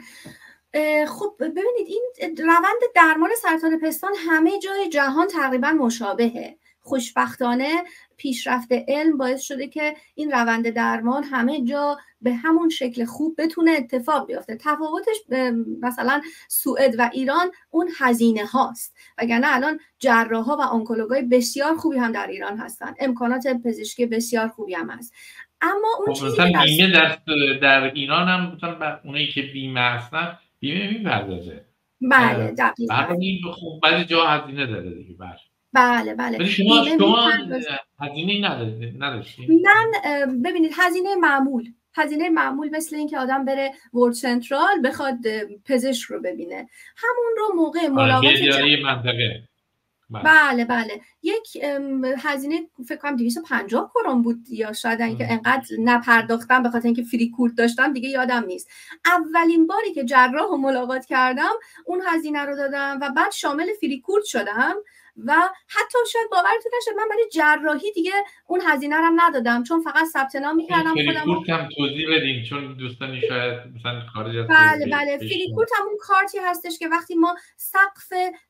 B: خب ببینید این روند درمان سرطان پستان همه جای جهان تقریبا مشابهه. خوشبختانه پیشرفت علم باعث شده که این روند درمان همه جا به همون شکل خوب بتونه اتفاق بیفته. تفاوتش مثلا سوئد و ایران اون هزینه هاست، وگرنه الان جراحا و آنکولوگای بسیار خوبی هم در ایران هستن، امکانات پزشکی بسیار خوبی هم هست. اما اون
A: خب
B: چیزی
A: مثلا
B: که
A: بیمه در در ایران هم مثلا اونایی که بیمه هستن بیمه میپردازه.
B: بله دقیقاً.
A: برای خوب بعضی جا هزینه داره دیگه. بله
B: بله بله.
A: ولی شما شما هزینه نداشتید؟
B: من ببینید هزینه معمول هزینه معمول مثل این که آدم بره ورلد سنترال بخواد پزشک رو ببینه، همون رو موقع ملاقات
A: جراحی منطقه.
B: بله بله یک هزینه فکر کنم دویست و پنجاه کرون بود یا شاید اینکه انقدر نپرداختم به خاطر اینکه فری کورت داشتم دیگه یادم نیست. اولین باری که جراح رو ملاقات کردم اون هزینه رو دادم و بعد شامل فری کورت شدم و حتی شاید باورتون نشه من برای جراحی دیگه اون هزینه رو ندادم چون فقط ثبت نام می‌کردم
A: خودم. فری کورت هم توضیح بدین چون دوستانی شاید مثلا خارج از
B: بله بله فری کورت همون کارتی هستش که وقتی ما سقف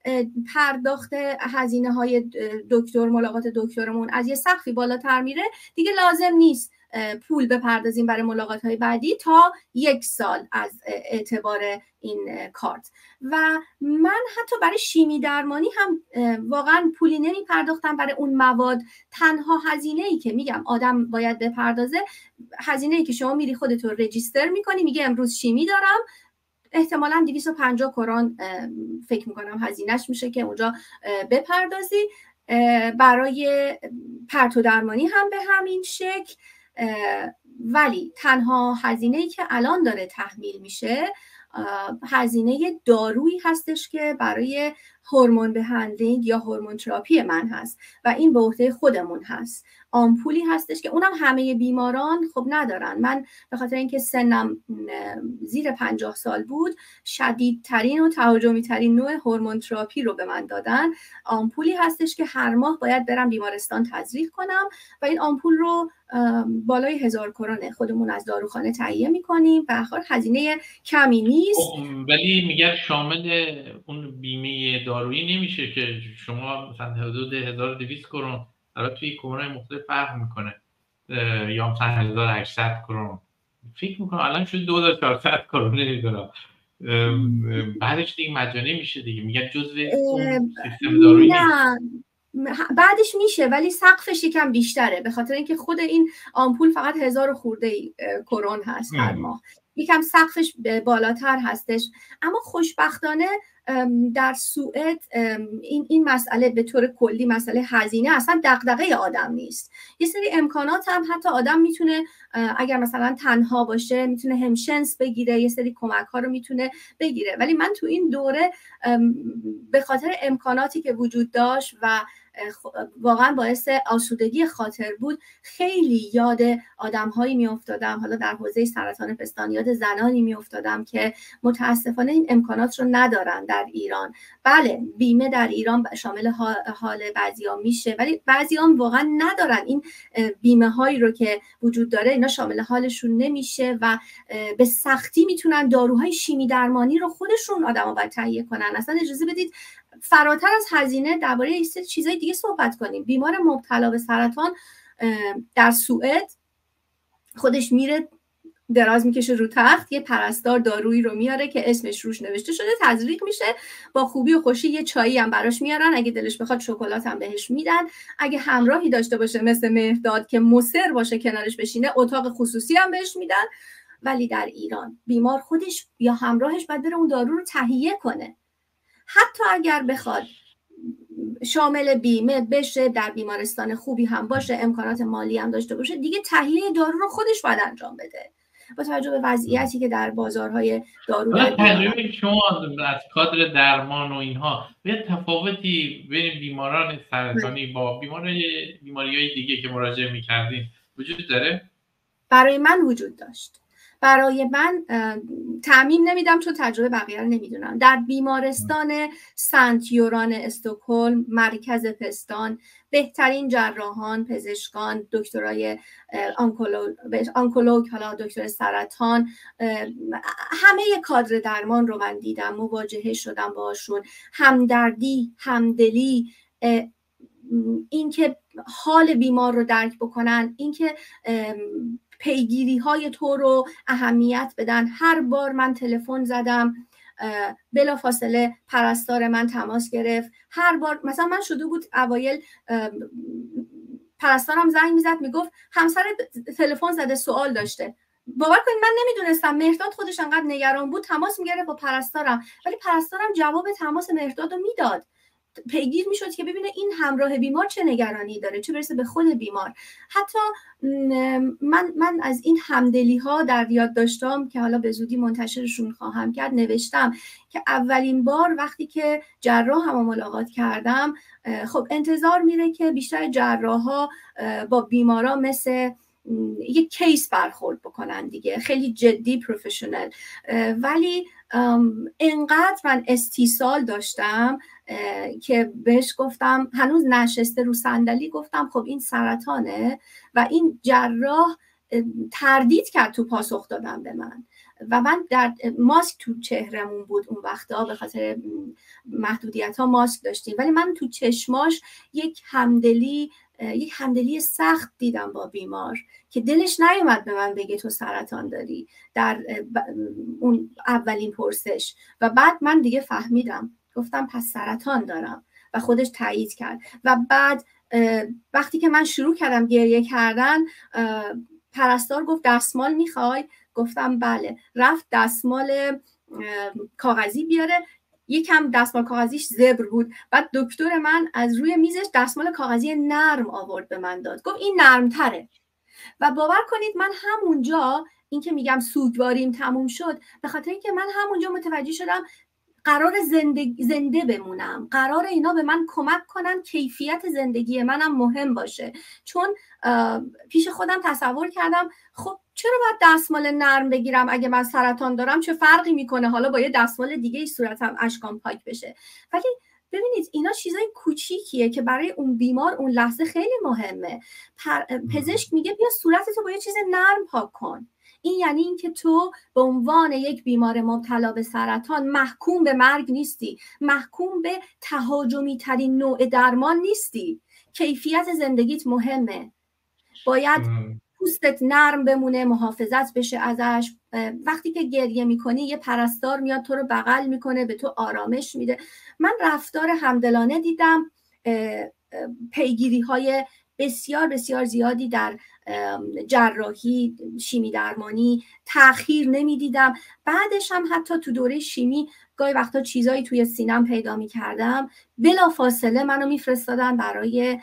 B: پرداخت هزینه های دکتر ملاقات دکترمون از یه سقفی بالاتر میره دیگه لازم نیست پول بپردازیم برای ملاقات های بعدی تا یک سال از اعتبار این کارت. و من حتی برای شیمی درمانی هم واقعا پولی نمی پرداختم برای اون مواد. تنها هزینه ای که میگم آدم باید بپردازه هزینه ای که شما میری خودتون رجیستر میکنی، میگه امروز شیمی دارم، احتمالاً دویست و پنجاه کرون فکر میکنم هزینهش میشه که اونجا بپردازی. برای پرتو درمانی هم به همین شکل. ولی تنها هزینه‌ای که الان داره تحمیل میشه هزینه دارویی هستش که برای هورمون بهندلینگ یا هورمون تراپی من هست و این به عهده خودمون هست. آمپولی هستش که اونم همه بیماران خب ندارن. من به خاطر اینکه سنم زیر پنجاه سال بود شدیدترین و تهاجمی ترین نوع هورمون تراپی رو به من دادن. آمپولی هستش که هر ماه باید برم بیمارستان تزریق کنم و این آمپول رو بالای هزار کرونه خودمون از داروخانه تهیه میکنیم. به هر حال هزینه کمی نیست.
A: ولی میگه شامل اون بیمه دارویی نمیشه که شما مثلا حدود هزار و دویست کرون البته توی کمونای مختلف فرق میکنه یا مثلا هزار و هشتصد کرون فکر میکنم الان شده دو هزار و چهارصد کرون نمیدونم بعدش دیگه مجانی میشه دیگه میگه جزء اون سیستم دارویی
B: نه بعدش میشه ولی سقفش یکم بیشتره به خاطر اینکه خود این آمپول فقط هزار خورده کرون هست هر ماه، یکم سقفش بالاتر هستش. اما خوشبختانه در سوئد این این مسئله به طور کلی مسئله هزینه اصلا دغدغه آدم نیست. یه سری امکانات هم حتی آدم میتونه اگر مثلا تنها باشه میتونه همشنس بگیره، یه سری کمک ها رو میتونه بگیره. ولی من تو این دوره به خاطر امکاناتی که وجود داشت و واقعا باعث آسودگی خاطر بود خیلی یاد آدم‌هایی میافتادم، حالا در حوزه سرطان پستان یاد زنانی میافتادم که متاسفانه این امکانات رو ندارن در ایران. بله بیمه در ایران شامل حال بعضیام میشه ولی بعضیام واقعا ندارن این بیمه هایی رو که وجود داره، اینا شامل حالشون نمیشه و به سختی میتونن داروهای شیمی درمانی رو خودشون آدما باید تهیه کنن. اصلا اجازه بدید فراتر از هزینه درباره این سری چیزای دیگه صحبت کنیم. بیمار مبتلا به سرطان در سوئد خودش میره دراز میکشه رو تخت، یه پرستار دارویی رو میاره که اسمش روش نوشته شده، تزریق میشه، با خوبی و خوشی یه چایی هم براش میارن، اگه دلش بخواد شکلات هم بهش میدن، اگه همراهی داشته باشه مثل مهرداد که مصر باشه کنارش بشینه اتاق خصوصی هم بهش میدن. ولی در ایران بیمار خودش یا همراهش باید بره اون دارو رو تهیه کنه. حتی اگر بخواد شامل بیمه بشه، در بیمارستان خوبی هم باشه، امکانات مالی هم داشته باشه، دیگه تهیه دارو رو خودش باید انجام بده. با توجه به وضعیتی که در بازارهای دارو در
A: تجربه شما از کادر درمان و اینها به تفاوتی بین بیماران سرطانی با بیماری بیماری‌های دیگه که مراجعه می‌کردین وجود داره؟
B: برای من وجود داشت. برای من تعمیم نمیدم چون تجربه بقیه رو نمیدونم. در بیمارستان سنت یوران استکهلم، مرکز پستان، بهترین جراحان، پزشکان، دکترای آنکولوگ، آنکولوگ، حالا دکتر سرطان، همه کادر درمان رو من دیدم، مواجهه شدم باشون. همدردی، همدلی، اینکه حال بیمار رو درک بکنن، اینکه پیگیری های تو رو اهمیت بدن. هر بار من تلفن زدم بلا فاصله پرستار من تماس گرفت. هر بار مثلا من شده بود اوایل پرستارم زنگ میزد میگفت همسر تلفن زده سوال داشته. باور کنید من نمیدونستم. مهرداد خودش انقدر نگران بود تماس میگرفت با پرستارم، ولی پرستارم جواب تماس مهرداد رو میداد. پیگیر میشد که ببینه این همراه بیمار چه نگرانی داره، چه برسه به خود بیمار. حتی من من از این همدلی ها در یاد داشتم که حالا به زودی منتشرشون خواهم کرد نوشتم که اولین بار وقتی که جراح هم ملاقات کردم، خب انتظار میره که بیشتر جراح ها با بیمارا مثل یک کیس برخورد بکنن دیگه، خیلی جدی پروفشنال. ولی انقدر من استیصال داشتم که بهش گفتم، هنوز نشسته رو صندلی، گفتم خب این سرطانه، و این جراح تردید کرد تو پاسخ دادن به من. و من در ماسک تو چهرمون بود اون وقتا، به خاطر محدودیت ها ماسک داشتیم، ولی من تو چشماش یک همدلی یک همدلی سخت دیدم با بیمار که دلش نیومد به من بگه تو سرطان داری در اون اولین پرسش. و بعد من دیگه فهمیدم، گفتم پس سرطان دارم، و خودش تایید کرد. و بعد وقتی که من شروع کردم گریه کردن، پرستار گفت دستمال میخوای؟ گفتم بله. رفت دستمال کاغذی بیاره، یکم دستمال کاغذیش زبر بود. بعد دکتر من از روی میزش دستمال کاغذی نرم آورد به من داد، گفت این نرم تره. و باور کنید من همونجا، این که میگم سوگواریم تموم شد، به خاطر اینکه من همونجا متوجه شدم قرار زنده, زنده بمونم، قرار اینا به من کمک کنن کیفیت زندگی منم مهم باشه. چون پیش خودم تصور کردم خب چرا باید دستمال نرم بگیرم اگه من سرطان دارم؟ چه فرقی میکنه حالا با یه دستمال دیگه ای صورتم اشکام پاک بشه؟ ولی ببینید اینا چیزای کوچیکیه که برای اون بیمار اون لحظه خیلی مهمه. پزشک میگه بیا صورتتو با یه چیز نرم پاک کن. این یعنی اینکه تو به عنوان یک بیمار مبتلا به سرطان محکوم به مرگ نیستی، محکوم به تهاجمی ترین نوع درمان نیستی. کیفیت زندگیت مهمه، باید پوستت نرم بمونه، محافظت بشه ازش. وقتی که گریه میکنی یه پرستار میاد تو رو بغل میکنه، به تو آرامش میده. من رفتار همدلانه دیدم، پیگیری های بسیار بسیار زیادی در جراحی، شیمی درمانی، تأخیر نمیدیدم. بعدش هم حتی تو دوره شیمی گاهی وقتا چیزایی توی سینم پیدا میکردم، بلا فاصله منو میفرستادن برای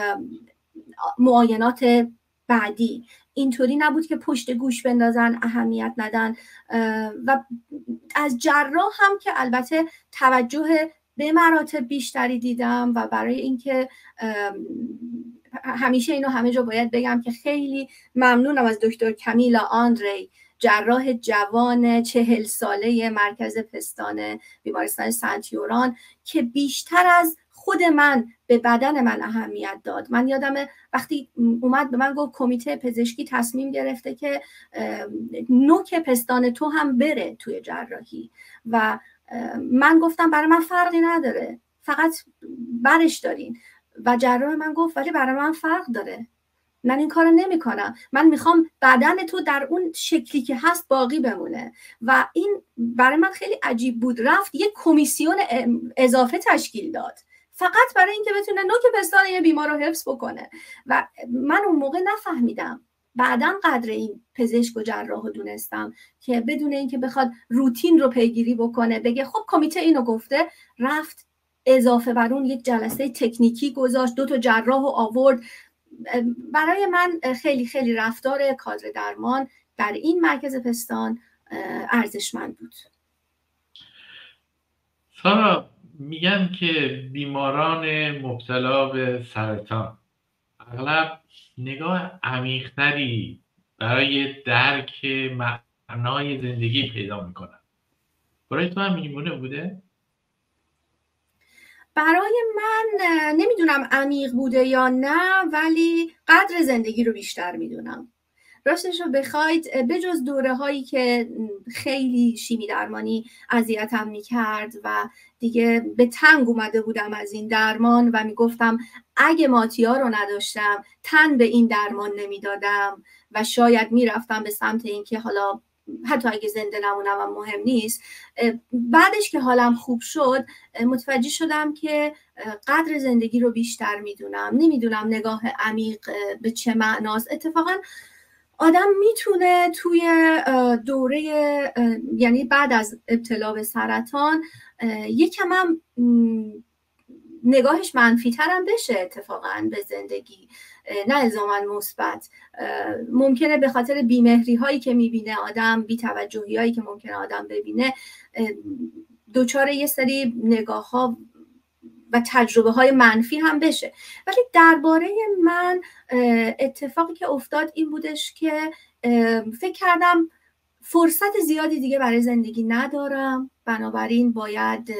B: معاینات بعدی. اینطوری نبود که پشت گوش بندازن، اهمیت ندن. و از جراح هم که البته توجه به مراتب بیشتری دیدم، و برای اینکه همیشه اینو همه جا باید بگم که خیلی ممنونم از دکتر کمیلا آندری، جراح جوان چهل ساله مرکز پستان بیمارستان سنت یوران، که بیشتر از خود من به بدن من اهمیت داد. من یادمه وقتی اومد به من گفت کمیته پزشکی تصمیم گرفته که نوک پستان تو هم بره توی جراحی، و من گفتم برای من فرقی نداره، فقط برش دارین. و جراح من گفت ولی برای من فرق داره، من این کارو نمی کنم، من میخوام بدن تو در اون شکلی که هست باقی بمونه. و این برای من خیلی عجیب بود. رفت یک کمیسیون اضافه تشکیل داد فقط برای اینکه بتونه نوک پستان یه بیمار رو حفظ بکنه. و من اون موقع نفهمیدم، بعداً قدر این پزشک و جراح رو دونستم که بدون اینکه بخواد روتین رو پیگیری بکنه، بگه خب کمیته اینو گفته، رفت اضافه بر اون یک جلسه تکنیکی گذاشت، دو تا جراح رو آورد. برای من خیلی خیلی رفتار کادر درمان در این مرکز پستان ارزشمند بود.
A: سارا، میگن که بیماران مبتلا به سرطان اغلب نگاه عمیق‌تری برای درک معنای زندگی پیدا میکنن. برای تو هم اینگونه بوده؟
B: برای من نمیدونم عمیق بوده یا نه، ولی قدر زندگی رو بیشتر میدونم. راستش رو بخواید به جز دوره هایی که خیلی شیمی درمانی اذیتم میکرد و دیگه به تنگ اومده بودم از این درمان و میگفتم اگه ماتیا رو نداشتم تن به این درمان نمیدادم و شاید میرفتم به سمت این که حالا حتی اگه زنده نمونم هم مهم نیست. بعدش که حالم خوب شد متوجه شدم که قدر زندگی رو بیشتر میدونم. نمیدونم نگاه عمیق به چه معناست. اتفاقا آدم میتونه توی دوره، یعنی بعد از ابتلا به سرطان، یکم هم نگاهش منفی ترم بشه اتفاقا به زندگی، نه الزاماً مثبت. ممکنه به خاطر بیمهری هایی که میبینه آدم، بی توجهی هایی که ممکنه آدم ببینه، دوچار یه سری نگاه ها و تجربه های منفی هم بشه. ولی درباره من اتفاقی که افتاد این بودش که فکر کردم فرصت زیادی دیگه برای زندگی ندارم، بنابراین باید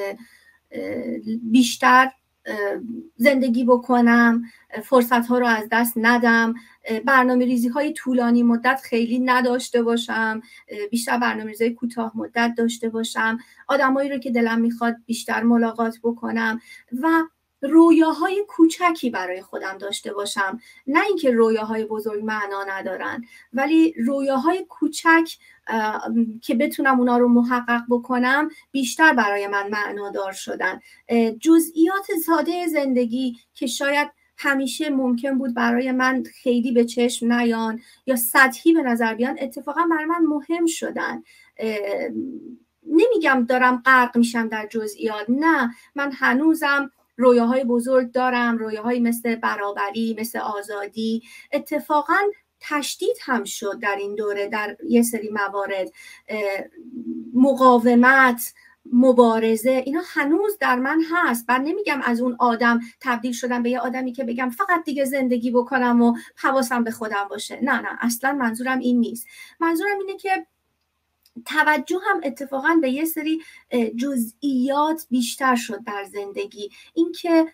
B: بیشتر زندگی بکنم، فرصت ها رو از دست ندم، برنامه ریزی های طولانی مدت خیلی نداشته باشم، بیشتر برنامه ریزی های کوتاه مدت داشته باشم، آدمایی رو که دلم میخواد بیشتر ملاقات بکنم و رویاهای کوچکی برای خودم داشته باشم. نه اینکه رویاهای بزرگ معنا ندارن، ولی رویاهای کوچک که بتونم اونا رو محقق بکنم بیشتر برای من معنادار شدن. جزئیات ساده زندگی که شاید همیشه ممکن بود برای من خیلی به چشم نیان یا سطحی به نظر بیان، اتفاقا برای من مهم شدن. نمیگم دارم غرق میشم در جزئیات، نه، من هنوزم رویاهای بزرگ دارم، رویاهایی مثل برابری، مثل آزادی. اتفاقا تشدید هم شد در این دوره در یه سری موارد، مقاومت، مبارزه، اینا هنوز در من هست. من نمیگم از اون آدم تبدیل شدم به یه آدمی که بگم فقط دیگه زندگی بکنم و حواسم به خودم باشه. نه نه، اصلا منظورم این نیست. منظورم اینه که توجه هم اتفاقا به یه سری جزئیات بیشتر شد در زندگی. اینکه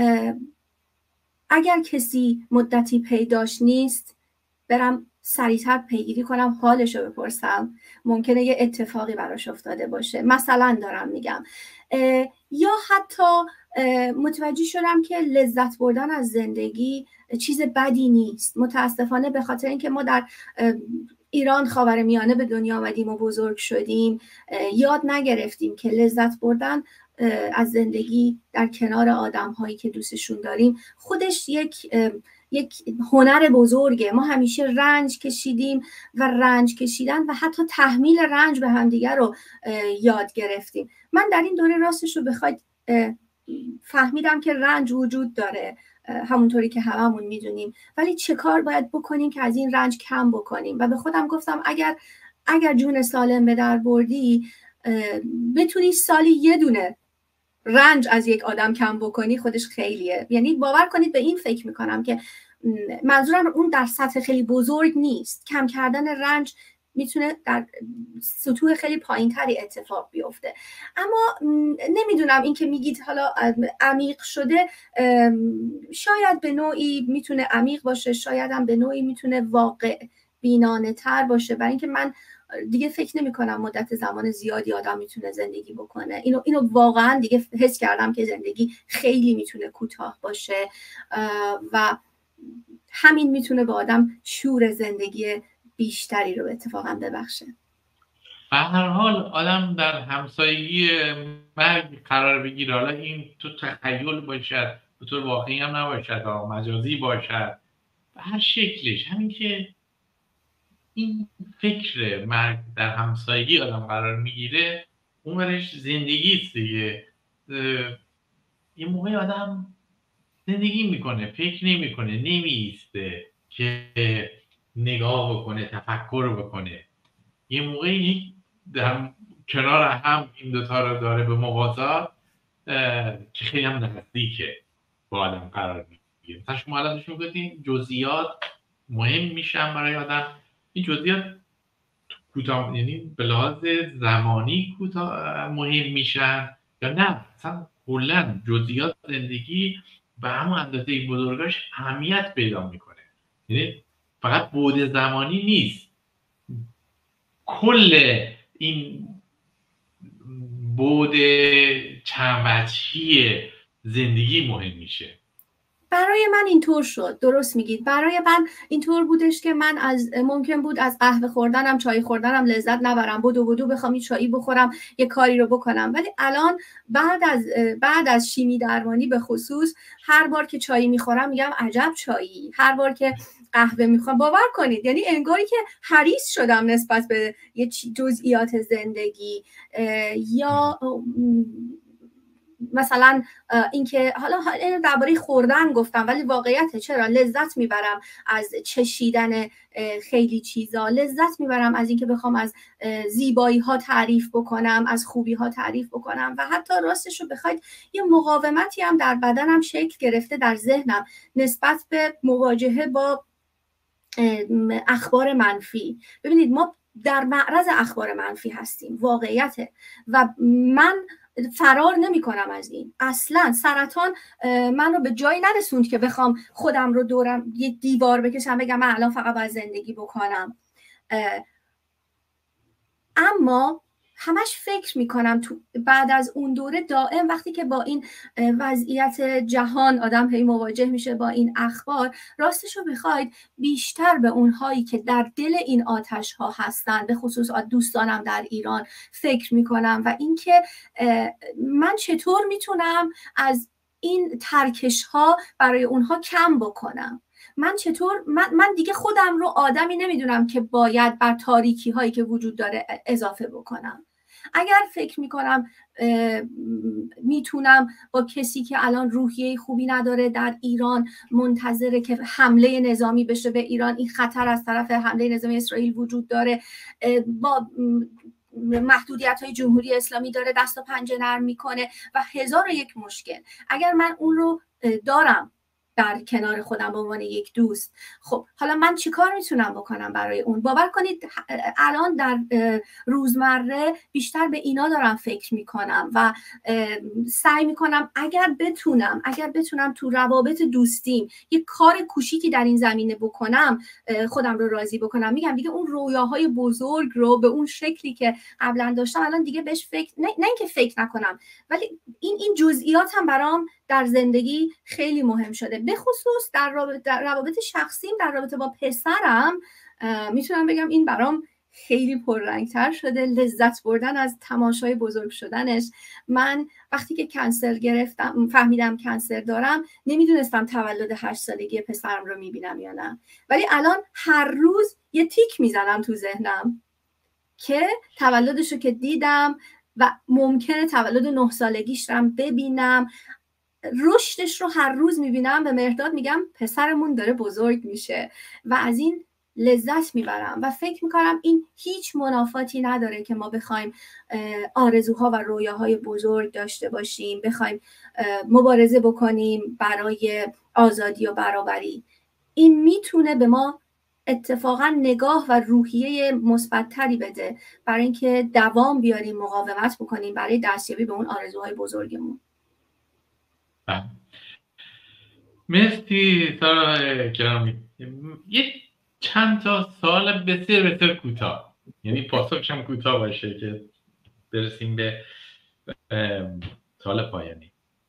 B: اگر کسی مدتی پیداش نیست برم سریعتر پیگیری کنم، حالش رو بپرسم، ممکنه یه اتفاقی براش افتاده باشه. مثلا دارم میگم، یا حتی متوجه شدم که لذت بردن از زندگی چیز بدی نیست. متاسفانه به خاطر اینکه ما در ایران خاورمیانه به دنیا آمدیم و بزرگ شدیم، یاد نگرفتیم که لذت بردن از زندگی در کنار آدم هایی که دوستشون داریم خودش یک یک هنر بزرگه. ما همیشه رنج کشیدیم و رنج کشیدن و حتی تحمیل رنج به همدیگر رو یاد گرفتیم. من در این دوره راستش رو بخواید فهمیدم که رنج وجود داره، همونطوری که هممون میدونیم، ولی چه کار باید بکنیم که از این رنج کم بکنیم. و به خودم گفتم اگر اگر جون سالم به در بردی، بتونی سالی یه دونه رنج از یک آدم کم بکنی، خودش خیلیه. یعنی باور کنید به این فکر میکنم که منظورم اون در سطح خیلی بزرگ نیست. کم کردن رنج میتونه در سطوح خیلی پایینتری اتفاق بیفته. اما نمیدونم این که میگید حالا عمیق شده، شاید به نوعی میتونه عمیق باشه، شاید هم به نوعی میتونه واقع بینانه تر باشه، برای اینکه من دیگه فکر نمی کنم مدت زمان زیادی آدم میتونه زندگی بکنه. اینو اینو واقعا دیگه حس کردم که زندگی خیلی میتونه کوتاه باشه و همین میتونه به آدم شور زندگی بیشتری رو اتفاقا ببخشه.
A: به هر حال آدم در همسایگی مرگ قرار بگیره، حالا این تو تخیل باشد، به طور واقعی هم نباشد، مجازی باشد، به هر شکلش، همین که این فکر مرگ در همسایگی آدم قرار میگیره، اون برش زندگی است دیگه. یه موقع آدم زندگی میکنه، فکر نمیکنه، نمیسته که نگاه بکنه، تفکر بکنه. یه موقعی در کنار هم این دوتا رو داره به موازات که خیلی هم نزدیکه با آدم قرار میگیره. مثلا شما الان شما گفتین جزئیات مهم میشن برای آدم. این جزئیات کوتاه، یعنی به لحاظ زمانی کوتاه مهم میشن یا نه مثلا کلا جزئیات زندگی به همون اندازه این بزرگاش اهمیت پیدا میکنه. یعنی فقط بعد زمانی نیست، کل این بعد چند وجهی زندگی مهم میشه.
B: برای من اینطور شد، درست میگید، برای من اینطور بودش که من از ممکن بود از قهوه خوردنم، چای خوردنم لذت نبرم، بدو بدو بخوام یه چایی بخورم، یه کاری رو بکنم. ولی الان بعد از بعد از شیمی درمانی به خصوص هر بار که چایی میخورم میگم عجب چایی، هر بار که قهوه میخوام، باور کنید یعنی انگاری که حریص شدم نسبت به یه جزئیات زندگی. یا مثلا اینکه حالا اینو درباره خوردن گفتم ولی واقعیت چرا لذت میبرم از چشیدن خیلی چیزا، لذت میبرم از اینکه بخوام از زیبایی ها تعریف بکنم، از خوبی ها تعریف بکنم. و حتی راستش رو بخواید یه مقاومتی هم در بدنم شکل گرفته، در ذهنم، نسبت به مواجهه با اخبار منفی. ببینید ما در معرض اخبار منفی هستیم، واقعیته، و من فرار نمی کنم از این. اصلا سرطان من رو به جایی نرسوند که بخوام خودم رو دورم یه دیوار بکشم بگم من الان فقط باید زندگی بکنم. اما همش فکر میکنم تو بعد از اون دوره دائم وقتی که با این وضعیت جهان آدم هی مواجه میشه با این اخبار، راستشو بخواید بیشتر به اونهایی که در دل این آتش ها هستن، به خصوص دوستانم در ایران، فکر میکنم و اینکه من چطور میتونم از این ترکش ها برای اونها کم بکنم. من چطور من, من دیگه خودم رو آدمی نمیدونم که باید بر تاریکی هایی که وجود داره اضافه بکنم. اگر فکر میکنم میتونم با کسی که الان روحیه خوبی نداره در ایران، منتظره که حمله نظامی بشه به ایران، این خطر از طرف حمله نظامی اسرائیل وجود داره، با محدودیت های جمهوری اسلامی داره دست و پنجه نرم میکنه و هزار و یک مشکل، اگر من اون رو دارم در کنار خودم به عنوان یک دوست، خب حالا من چی کار میتونم بکنم برای اون؟ باور کنید الان در روزمره بیشتر به اینا دارم فکر میکنم و سعی میکنم اگر بتونم اگر بتونم تو روابط دوستیم یک کار کوچیکی در این زمینه بکنم، خودم رو راضی بکنم. میگم دیگه اون رویاهای بزرگ رو به اون شکلی که قبلا داشتم الان دیگه بهش فکر نه, نه اینکه فکر نکنم، ولی این این جزئیات هم برام در زندگی خیلی مهم شده. به خصوص در رابطه, در روابط شخصیم، در رابطه با پسرم میتونم بگم این برام خیلی پررنگتر شده، لذت بردن از تماشای بزرگ شدنش. من وقتی که کنسر گرفتم، فهمیدم کنسر دارم، نمیدونستم تولد هشت سالگی پسرم رو میبینم یا نه، ولی الان هر روز یه تیک میزنم تو ذهنم که تولدش رو که دیدم و ممکنه تولد نه سالگیش رو ببینم، رشدش رو هر روز میبینم. به مهرداد میگم پسرمون داره بزرگ میشه و از این لذت میبرم و فکر میکنم این هیچ منافاتی نداره که ما بخوایم آرزوها و رویاهای بزرگ داشته باشیم، بخوایم مبارزه بکنیم برای آزادی و برابری. این میتونه به ما اتفاقا نگاه و روحیه مثبت‌تری بده برای اینکه دوام بیاریم، مقاومت بکنیم برای دستیابی به اون آرزوهای بزرگمون.
A: مرسی سارا گرامی. یه چند تا سوال بسیار بسیار کوتاه، یعنی پاسخش هم کوتاه باشه که برسیم به سوال پایانی.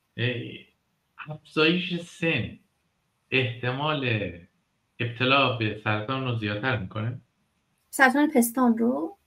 A: افزایش سن احتمال ابتلا به سرطان رو زیادتر میکنه؟
B: سرطان پستان رو؟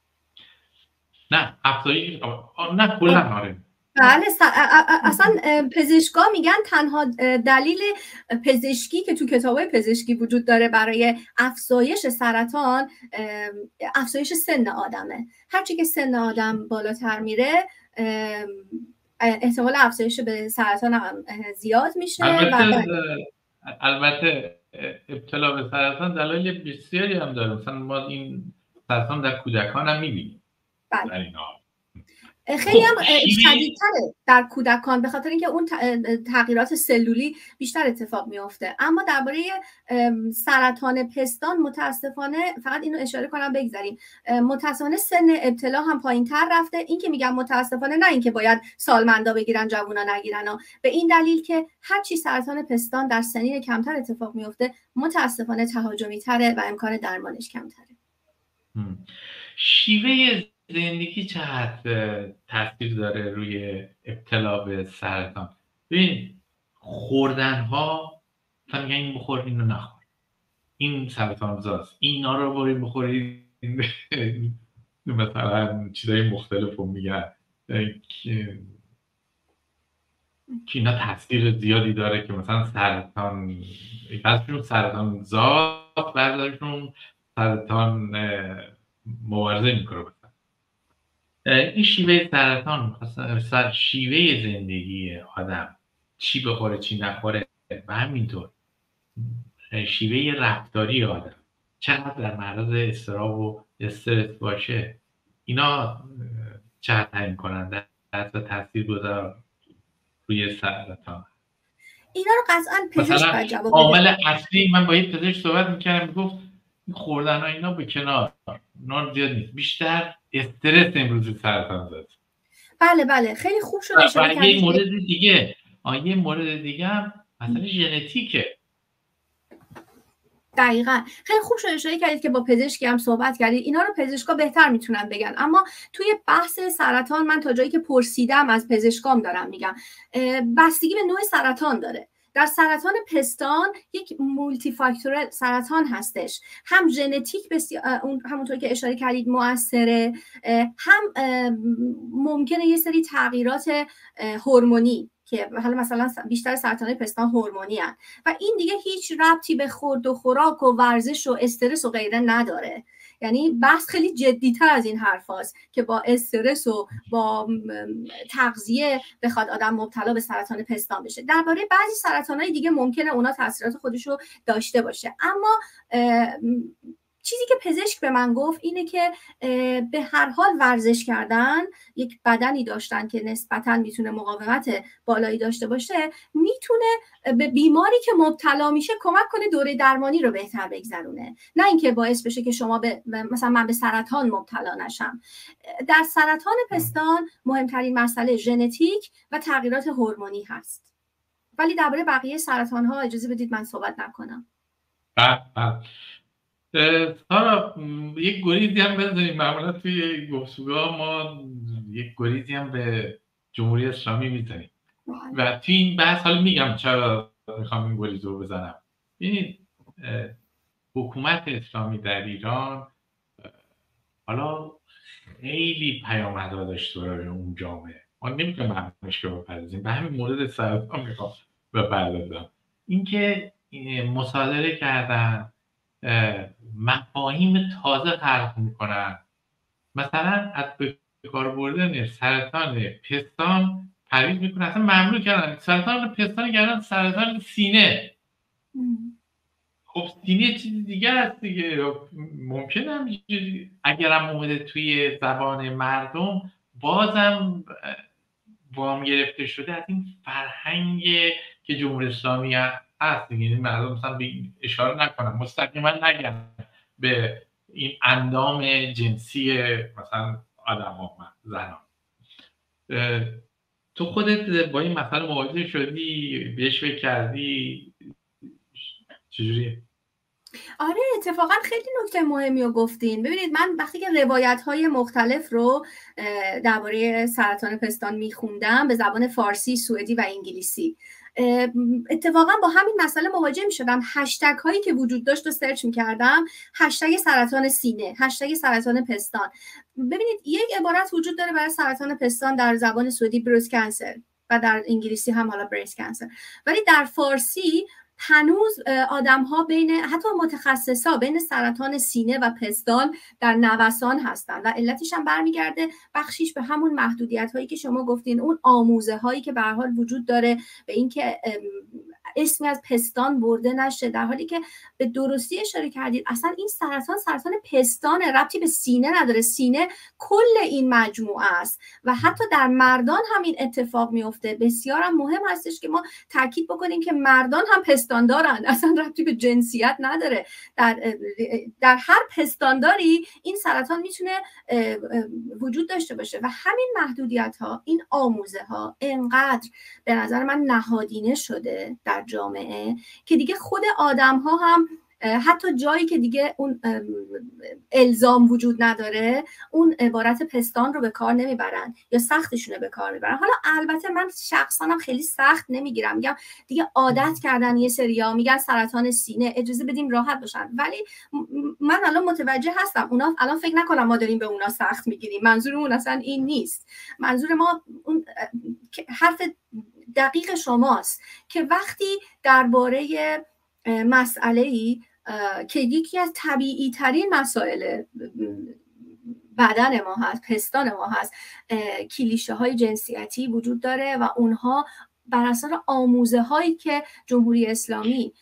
A: نه افزایش نه کلا آره.
B: بله اصلا پزشکا میگن تنها دلیل پزشکی که تو کتابای پزشکی وجود داره برای افزایش سرطان افزایش سن آدمه. هرچی که سن آدم بالاتر میره احتمال افزایش به سرطان هم زیاد میشه.
A: البته البته ابتلا به سرطان دلایل بسیاری هم داره، مثلا ما این سرطان در کودکان هم میبینیم.
B: بله. خیلی هم شدیدتره در کودکان به خاطر اینکه اون تغییرات سلولی بیشتر اتفاق میفته. اما درباره سرطان پستان متاسفانه، فقط اینو اشاره کنم بگذاریم، متاسفانه سن ابتلا هم پایین‌تر رفته. این که میگم متاسفانه نه اینکه باید سالمندا بگیرن جوونا نگیرن، به این دلیل که هر چی سرطان پستان در سنین کمتر اتفاق میفته متاسفانه تهاجمی تره و امکان درمانش کمتره.
A: شیوه زندگی چقدر تاثیر داره روی ابتلا به سرطان؟ ببین خوردن ها مثلا میگن این بخور اینو نخور، این سرطان زاست، اینا رو برید بخورید، مثلا چیزای مختلف رو میگن که اینا تاثیر زیادی داره که مثلا سرطان، بعضیشون سرطان زاست، بعضیشون سرطان مبارزه میکنه. این شیوه سرطان مثلا شیوه زندگی آدم، چی بخوره چی نخوره، و همینطور شیوه رفتاری آدم، چقدر در معرض اضطراب و استرس باشه، اینا چقدر تعیین کننده و تاثیر گذار روی سرطان.
B: اینا رو قطعا پزشک باید جواب بده.
A: عامل اصلی، من با یه پزشک صحبت میکردم، میگفت خوردن ها اینا به کنار، اونا زیاد نیست، بیشتر استرس امروز سرطان زد.
B: بله بله خیلی خوب شد اشاره
A: کردید. یه مورد دیگه آه یه مورد دیگه هم مثلا ژنتیکه.
B: دقیقاً خیلی خوب شد اشاره کردید که با پزشکی هم صحبت کردید. اینا رو پزشکا بهتر میتونن بگن، اما توی بحث سرطان من تا جایی که پرسیدم از پزشکام دارم میگم، بستگی به نوع سرطان داره. در سرطان پستان یک مولتی فاکتورال سرطان هستش، هم ژنتیک اون همونطور که اشاره کردید مؤثره، هم ممکنه یه سری تغییرات هورمونی که حالا مثلا بیشتر سرطان پستان هورمونی هست و این دیگه هیچ ربطی به خورد و خوراک و ورزش و استرس و غیره نداره. یعنی بحث خیلی جدی‌تر از این حرف هست که با استرس و با تغذیه بخواد آدم مبتلا به سرطان پستان بشه. درباره بعضی سرطان‌های دیگه ممکنه اونا تاثیرات خودشو داشته باشه، اما چیزی که پزشک به من گفت اینه که به هر حال ورزش کردن، یک بدنی داشتن که نسبتاً میتونه مقاومت بالایی داشته باشه، میتونه به بیماری که مبتلا میشه کمک کنه دوره درمانی رو بهتر بگذرونه، نه اینکه باعث بشه که شما به مثلا من به سرطان مبتلا نشم. در سرطان پستان مهمترین مسئله ژنتیک و تغییرات هورمونی هست، ولی درباره بقیه سرطان ها اجازه بدید من صحبت نکنم.
A: بله بله. سارا یک گریزی هم بزنیم، معمولا توی گفتگوها ما یک گریزی هم به جمهوری اسلامی میزنیم و توی این بحث حالا میگم چرا میخوام این گریز رو بزنم. ببینید حکومت اسلامی در ایران حالا خیلی پیامدها داشته برای اون جامعه، ما نمیتونیم معنیش که بپردازیم. به همین مورد سرطان میخوام بپردازم. اینکه مصادره کردن، مفاهیم تازه خلق میکنن، مثلا از به کار بردن سرطان پستان پرهیز میکنن، اصلا ممنوع کردن سرطان پستان کردن سرطان سینه. خب سینه چیز دیگه است دیگه، ممکنه همینجوری اگرم اومده توی زبان مردم بازم وام گرفته شده از این فرهنگ که جمهوری اسلامی هست دیگه. یعنی مردم مثلا به اشاره نکنم، مستقیما نگن به این اندام جنسی مثلا آدم‌ها، زنان. تو خودت با این مسئله مواجه شدی؟ بهش فکر کردی؟ چجوریه؟
B: آره اتفاقا خیلی نکته مهمی رو گفتین. ببینید من وقتی که روایت‌های مختلف رو درباره سرطان پستان میخوندم به زبان فارسی، سوئدی و انگلیسی، اتفاقا با همین مسئله مواجه میشدم. هشتگ هایی که وجود داشت رو سرچ میکردم، هشتگ سرطان سینه، هشتگ سرطان پستان. ببینید یک عبارت وجود داره برای سرطان پستان در زبان سوئدی بریست کانسر و در انگلیسی هم حالا بریست کانسر، ولی در فارسی هنوز آدم ها بین حتی متخصصا بین سرطان سینه و پستان در نوسان هستن و علتش هم برمیگرده بخشیش به همون محدودیت هایی که شما گفتین، اون آموزه هایی که به هر حال وجود داره به اینکه اسمی از پستان برده نشه، در حالی که به درستی اشاره کردید اصلا این سرطان سرطان پستانه، ربطی به سینه نداره. سینه کل این مجموعه است و حتی در مردان هم این اتفاق میفته. بسیار هم مهم هستش که ما تاکید بکنیم که مردان هم پستان دارن، اصلا ربطی به جنسیت نداره. در در هر پستانداری این سرطان میتونه وجود داشته باشه و همین محدودیت ها، این آموزه ها انقدر به نظر من نهادینه شده در جامعه که دیگه خود آدم ها هم حتی جایی که دیگه اون الزام وجود نداره اون عبارت پستان رو به کار نمیبرن یا سختشون رو به کار میبرن. حالا البته من شخصا هم خیلی سخت نمیگیرم، میگم دیگه عادت کردن یه سریا میگن سرطان سینه، اجازه بدیم راحت باشن. ولی من الان متوجه هستم اونا الان فکر نکنم ما داریم به اونا سخت میگیریم، منظورمون اصلا این نیست. منظور ما اون حرف دقیق شماست که وقتی درباره مسئله‌ای که یکی از طبیعی ترین مسائل بدن ما هست، پستان ما هست، کلیشه های جنسیتی وجود داره و اونها بر اساس آموزه هایی که جمهوری اسلامی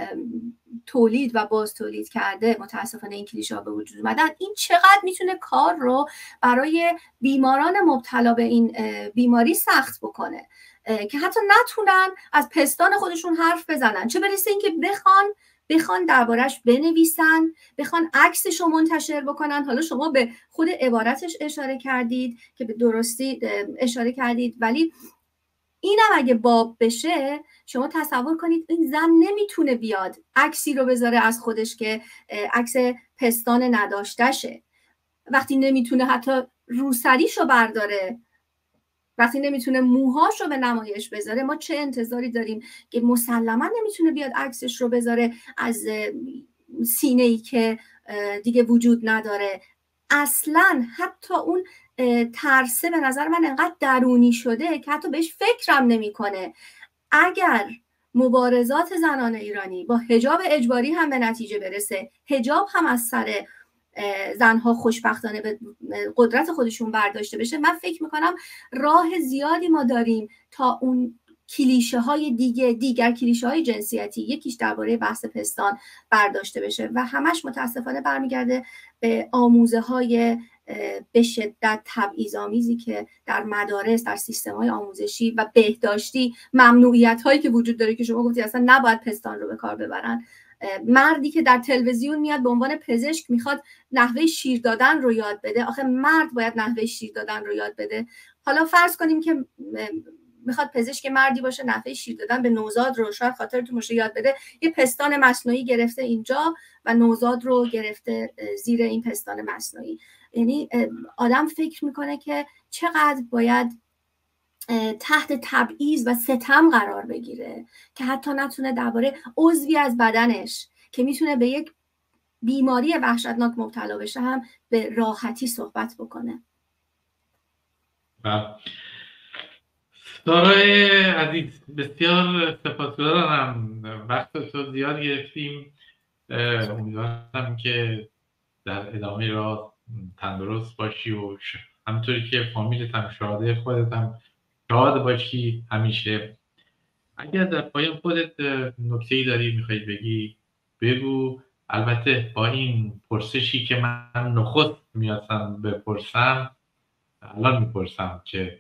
B: تولید و باز تولید کرده متاسفانه این کلیشه ها به وجود اومدن. این چقدر میتونه کار رو برای بیماران مبتلا به این بیماری سخت بکنه که حتی نتونن از پستان خودشون حرف بزنن، چه برسه این که بخوان بخوان دربارش بنویسن، بخوان عکسش رو منتشر بکنن. حالا شما به خود عبارتش اشاره کردید که به درستی اشاره کردید، ولی اینم اگه باب بشه شما تصور کنید این زن نمیتونه بیاد عکسی رو بذاره از خودش که عکس پستان نداشتشه، وقتی نمیتونه حتی روسریشو برداره، وقتی نمیتونه موهاشو به نمایش بذاره، ما چه انتظاری داریم که مسلما نمیتونه بیاد عکسش رو بذاره از سینه‌ای که دیگه وجود نداره. اصلا حتی اون ترسه به نظر من انقدر درونی شده که حتی بهش فکرم نمیکنه. اگر مبارزات زنان ایرانی با حجاب اجباری هم به نتیجه برسه، حجاب هم از سر زنها خوشبختانه به قدرت خودشون برداشته بشه، من فکر میکنم راه زیادی ما داریم تا اون کلیشه های دیگه دیگر کلیشه های جنسیتی، یکیش درباره بحث پستان برداشته بشه و همش متاسفانه برمیگرده به آموزه های به شدت تبعیض‌آمیزی که در مدارس، در سیستم‌های آموزشی و بهداشتی، ممنوعیت هایی که وجود داره که شما گفتی اصلا نباید پستان رو به کار ببرن. مردی که در تلویزیون میاد به عنوان پزشک میخواد نحوه شیر دادن رو یاد بده، آخه مرد باید نحوه شیر دادن رو یاد بده. حالا فرض کنیم که میخواد پزشک مردی باشه نحوه شیر دادن به نوزاد رو شاید خاطرتون باشه یاد بده، یه پستان مصنوعی گرفته اینجا و نوزاد رو گرفته زیر این پستان مصنوعی. یعنی آدم فکر میکنه که چقدر باید تحت تبعیض و ستم قرار بگیره که حتی نتونه درباره عضوی از بدنش که میتونه به یک بیماری وحشتناک مبتلا بشه هم به راحتی صحبت بکنه.
A: سارای عزیز بسیار سپاسگزارم، وقت تو زیاد گرفتیم. امیدوارم که در ادامه راه تندرست باشی و همونطوری که فامیلت هم شاده، خودت هم شاد باشی همیشه. اگر در پایان خودت نکته‌ای داری میخوای بگی بگو. البته با این پرسشی که من نخست میاستم بپرسم الان میپرسم که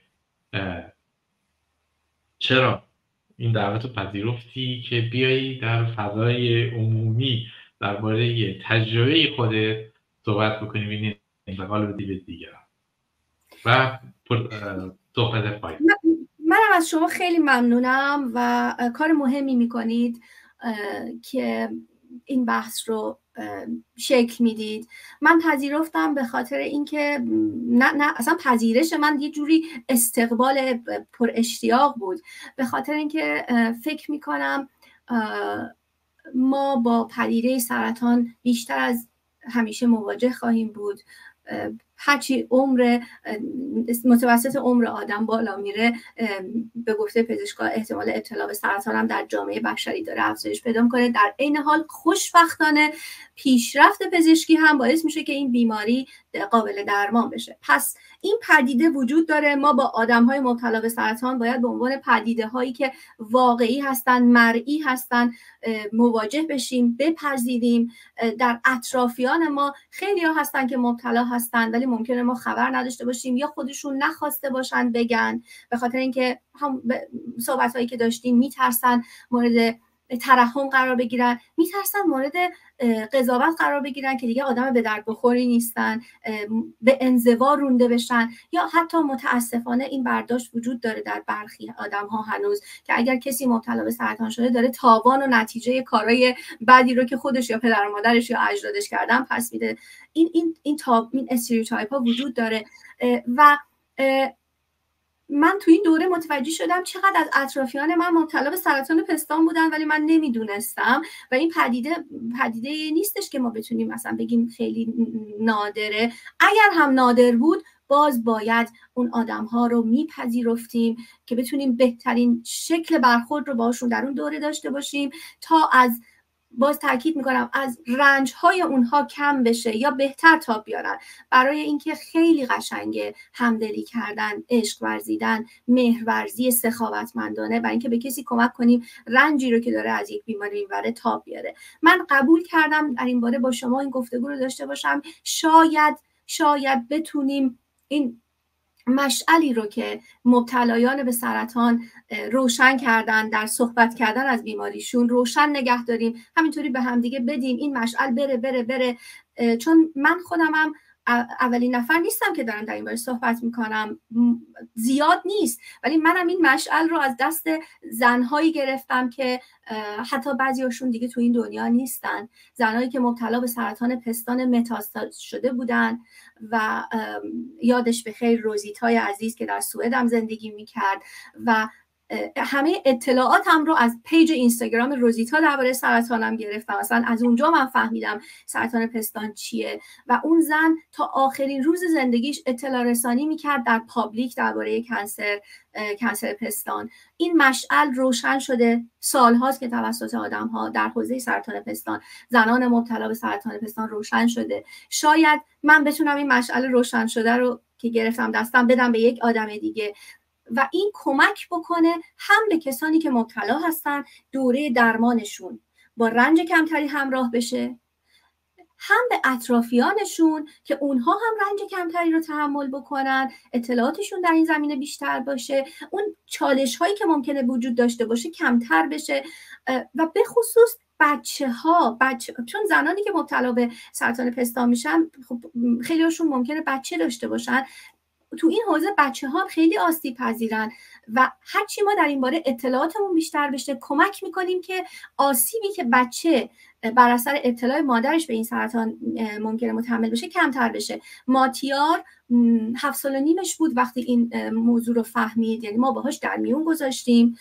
A: چرا این دعوت رو پذیرفتی که بیایی در فضای عمومی درباره تجربه خودت صحبت بکنی، ببینید انتقال بدی به دیگران و صحبت پایان.
B: منم از شما خیلی ممنونم و کار مهمی میکنید که این بحث رو شکل میدید. من پذیرفتم به خاطر اینکه نه نه اصلا پذیرش من یه جوری استقبال پر اشتیاق بود، به خاطر اینکه فکر میکنم ما با پدیده سرطان بیشتر از همیشه مواجه خواهیم بود. هرچی عمر متوسط عمر آدم بالا میره، به گفته پزشکا احتمال ابتلا به سرطان هم در جامعه بشری داره افزایش پیدا میکنه. در عین حال خوشبختانه پیشرفت پزشکی هم باعث میشه که این بیماری قابل درمان بشه. پس این پدیده وجود داره. ما با آدم‌های مبتلا به سرطان باید به عنوان پدیده‌هایی که واقعی هستن، مرئی هستن مواجه بشیم، بپذیریم. در اطرافیان ما خیلی ها هستن که مبتلا هستن ولی ممکنه ما خبر نداشته باشیم یا خودشون نخواسته باشن بگن، به خاطر اینکه هم صحبت‌هایی که داشتیم میترسن مورد ترحم قرار بگیرن، میترسن مورد قضاوت قرار بگیرن که دیگه آدم به درد بخوری نیستن، به انزوا رونده بشن، یا حتی متاسفانه این برداشت وجود داره در برخی آدم ها هنوز که اگر کسی مبتلا به سرطان شده داره تاوان و نتیجه کارهای بدی رو که خودش یا پدر و مادرش یا اجدادش کردن پس میده. این این این تاب این استریوتایپ ها وجود داره و من تو این دوره متوجه شدم چقدر از اطرافیان من مبتلا به سرطان پستان بودن ولی من نمیدونستم و این پدیده پدیده نیستش که ما بتونیم مثلا بگیم خیلی نادره. اگر هم نادر بود باز باید اون آدم ها رو میپذیرفتیم که بتونیم بهترین شکل برخورد رو باشون در اون دوره داشته باشیم تا از باز تاکید میکنم از رنج های اونها کم بشه یا بهتر تاب بیارن. برای اینکه خیلی قشنگه همدلی کردن، عشق ورزیدن، مهر ورزی سخاوتمندانه برای اینکه به کسی کمک کنیم رنجی رو که داره از یک بیماری میبره تاب بیاره. من قبول کردم در این باره با شما این گفتگو رو داشته باشم. شاید شاید بتونیم این مشعلی رو که مبتلایان به سرطان روشن کردن در صحبت کردن از بیماریشون روشن نگه داریم، همینطوری به هم دیگه بدیم این مشعل بره بره بره. چون من خودم هم اولین نفر نیستم که دارم در این باره صحبت میکنم، زیاد نیست، ولی منم این مشعل رو از دست زنهایی گرفتم که حتی بعضیاشون دیگه تو این دنیا نیستن، زنهایی که مبتلا به سرطان پستان متاستاز شده بودن و یادش بخیر روزیتای عزیز که در سوئد هم زندگی میکرد و همه اطلاعاتم رو از پیج اینستاگرام روزیتا درباره سرطانم گرفتم. مثلا از اونجا من فهمیدم سرطان پستان چیه و اون زن تا آخرین روز زندگیش اطلاع رسانی میکرد در پابلیک درباره کنسر کنسر پستان. این مشعل روشن شده، سالهاست که توسط آدم‌ها در حوزه سرطان پستان، زنان مبتلا به سرطان پستان روشن شده. شاید من بتونم این مشعل روشن شده رو که گرفتم دستم بدم به یک آدم دیگه و این کمک بکنه هم به کسانی که مبتلا هستن دوره درمانشون با رنج کمتری همراه بشه، هم به اطرافیانشون که اونها هم رنج کمتری رو تحمل بکنن، اطلاعاتشون در این زمینه بیشتر باشه، اون چالش هایی که ممکنه وجود داشته باشه کمتر بشه و به خصوص بچه ها بچه، چون زنانی که مبتلا به سرطان پستان میشن خب خیلی هاشون ممکنه بچه داشته باشن، تو این حوزه بچه ها خیلی آسیب پذیرن و هرچی ما در این باره اطلاعاتمون بیشتر بشه کمک میکنیم که آسیبی که بچه بر اثر ابتلای مادرش به این سرطان ممکنه متحمل بشه کمتر بشه. ماتیار هفت سال و نیمش بود وقتی این موضوع رو فهمید، یعنی ما باهاش در میون گذاشتیم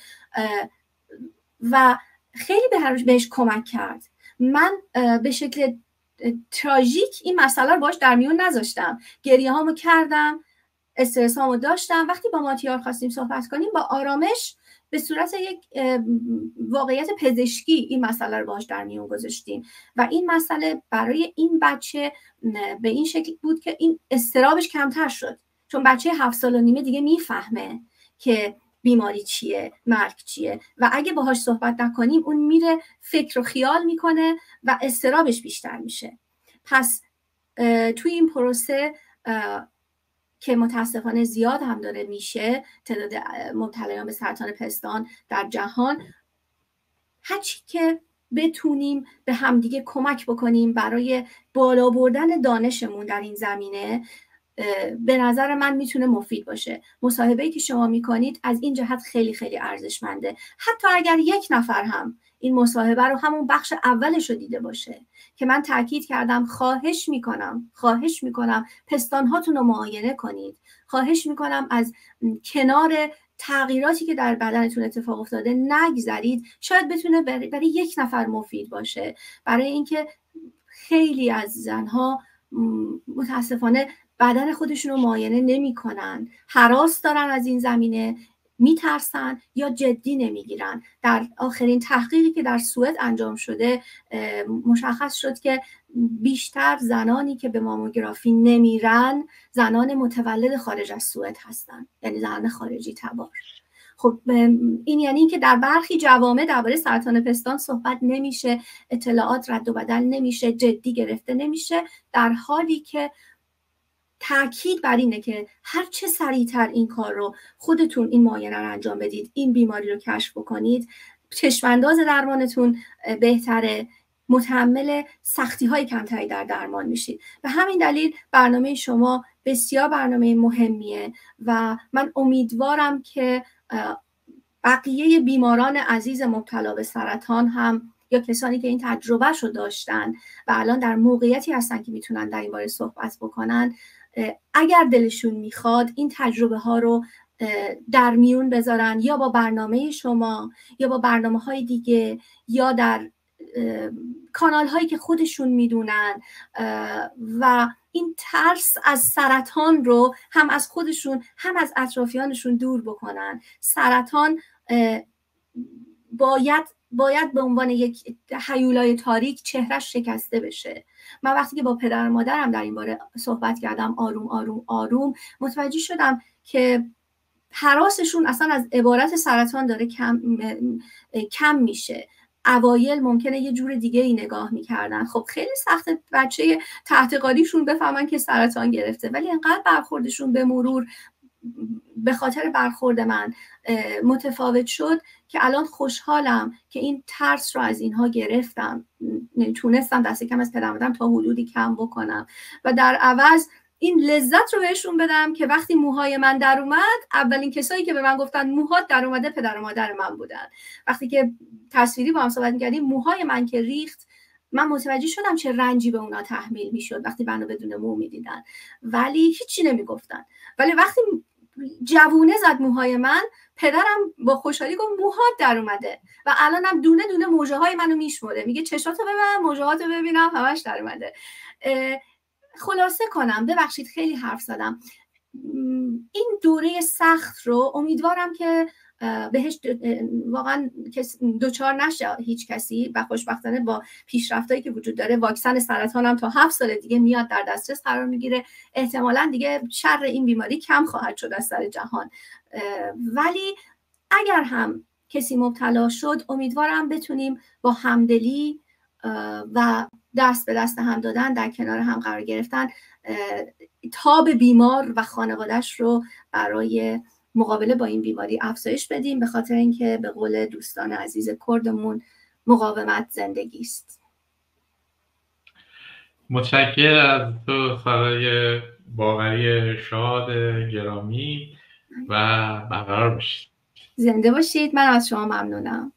B: و خیلی بهش کمک کرد. من به شکل تراژیک این مسئله رو باهاش در میون نذاشتم، گریه هامو کردم، استرس هامو داشتم. وقتی با ماتیار خواستیم صحبت کنیم با آرامش به صورت یک واقعیت پزشکی این مسئله رو باهاش در میون گذاشتیم و این مسئله برای این بچه به این شکل بود که این اضطرابش کمتر شد، چون بچه هفت سال و نیمه دیگه میفهمه که بیماری چیه، مرگ چیه و اگه باهاش صحبت نکنیم اون میره فکر و خیال میکنه و اضطرابش بیشتر میشه. پس توی این پروسه که متاسفانه زیاد هم داره میشه تعداد مبتلایان به سرطان پستان در جهان، هرچی که بتونیم به همدیگه کمک بکنیم برای بالا بردن دانشمون در این زمینه به نظر من میتونه مفید باشه. مصاحبه‌ای که شما میکنید از این جهت خیلی خیلی ارزشمنده. حتی اگر یک نفر هم این مصاحبه رو همون بخش اولش رو دیده باشه که من تاکید کردم خواهش میکنم خواهش میکنم پستان هاتون رو معاینه کنید، خواهش میکنم از کنار تغییراتی که در بدنتون اتفاق افتاده نگذرید، شاید بتونه برای, برای یک نفر مفید باشه. برای اینکه خیلی از زنها متاسفانه بدن خودشون رو معاینه نمی‌کنن، هراس دارن از این زمینه، میترسن یا جدی نمیگیرن. در آخرین تحقیقی که در سوئد انجام شده مشخص شد که بیشتر زنانی که به ماموگرافی نمیرن زنان متولد خارج از سوئد هستن، یعنی زنان خارجی تبار. خب این یعنی این که در برخی جوامع درباره سرطان پستان صحبت نمیشه، اطلاعات رد و بدل نمیشه، جدی گرفته نمیشه، در حالی که تاکید بر اینه که هر چه سریعتر این کار رو خودتون این معاینه رو انجام بدید، این بیماری رو کشف بکنید، چشمانداز درمانتون بهتره، متحمل سختی های کمتری در درمان میشید. به همین دلیل برنامه شما بسیار برنامه مهمیه و من امیدوارم که بقیه بیماران عزیز مبتلا به سرطان هم یا کسانی که این تجربه رو داشتن و الان در موقعیتی هستن که میتونن در این باره صحبت بکنن، اگر دلشون میخواد این تجربه ها رو در میون بذارن، یا با برنامه شما یا با برنامه های دیگه یا در کانال هایی که خودشون میدونن و این ترس از سرطان رو هم از خودشون هم از اطرافیانشون دور بکنن. سرطان باید باید به عنوان یک هیولای تاریک چهرش شکسته بشه. من وقتی که با پدر و مادرم در این باره صحبت کردم، آروم آروم آروم متوجه شدم که هراسشون اصلا از عبارت سرطان داره کم کم میشه. اوایل ممکنه یه جور دیگه ای نگاه میکردن، خب خیلی سخته بچه تحت قالیشون بفهمن که سرطان گرفته، ولی انقدر برخوردشون به مرور به خاطر برخورد من متفاوت شد که الان خوشحالم که این ترس رو از اینها گرفتم، تونستم دست کم از پدر مادرم تا حدودی کم بکنم و در عوض این لذت رو بهشون بدم که وقتی موهای من در اومد، اولین کسایی که به من گفتن موهات در اومده پدر و مادر من بودن. وقتی که تصویری با هم صحبت می‌کردیم، موهای من که ریخت، من متوجه شدم چه رنجی به اونا تحمیل میشد وقتی منو بدون مو میدیدن، ولی هیچی نمیگفتن. ولی وقتی جوونه زد موهای من، پدرم با خوشحالی گفت موهات در اومده و الانم دونه دونه موجه های منو میشمره، میگه چشاتو ببین، موجهاتو ببینم، همش در اومده. خلاصه کنم، ببخشید خیلی حرف زدم، این دوره سخت رو امیدوارم که بهش واقعا دوچار نشه هیچ کسی و خوشبختانه با پیشرفتایی که وجود داره واکسن سرطان هم تا هفت سال دیگه میاد در دسترس قرار میگیره، احتمالاً دیگه شر این بیماری کم خواهد شد از سر جهان. ولی اگر هم کسی مبتلا شد، امیدوارم بتونیم با همدلی و دست به دست هم دادن، در کنار هم قرار گرفتن، تاب بیمار و خانواده‌اش رو برای مقابله با این بیماری افزایش بدیم، به خاطر اینکه به قول دوستان عزیز کردمون مقاومت زندگی است.
A: متشکرم از تو سارای باقری شاد گرامی و برقرار باشید.
B: زنده باشید. من از شما ممنونم.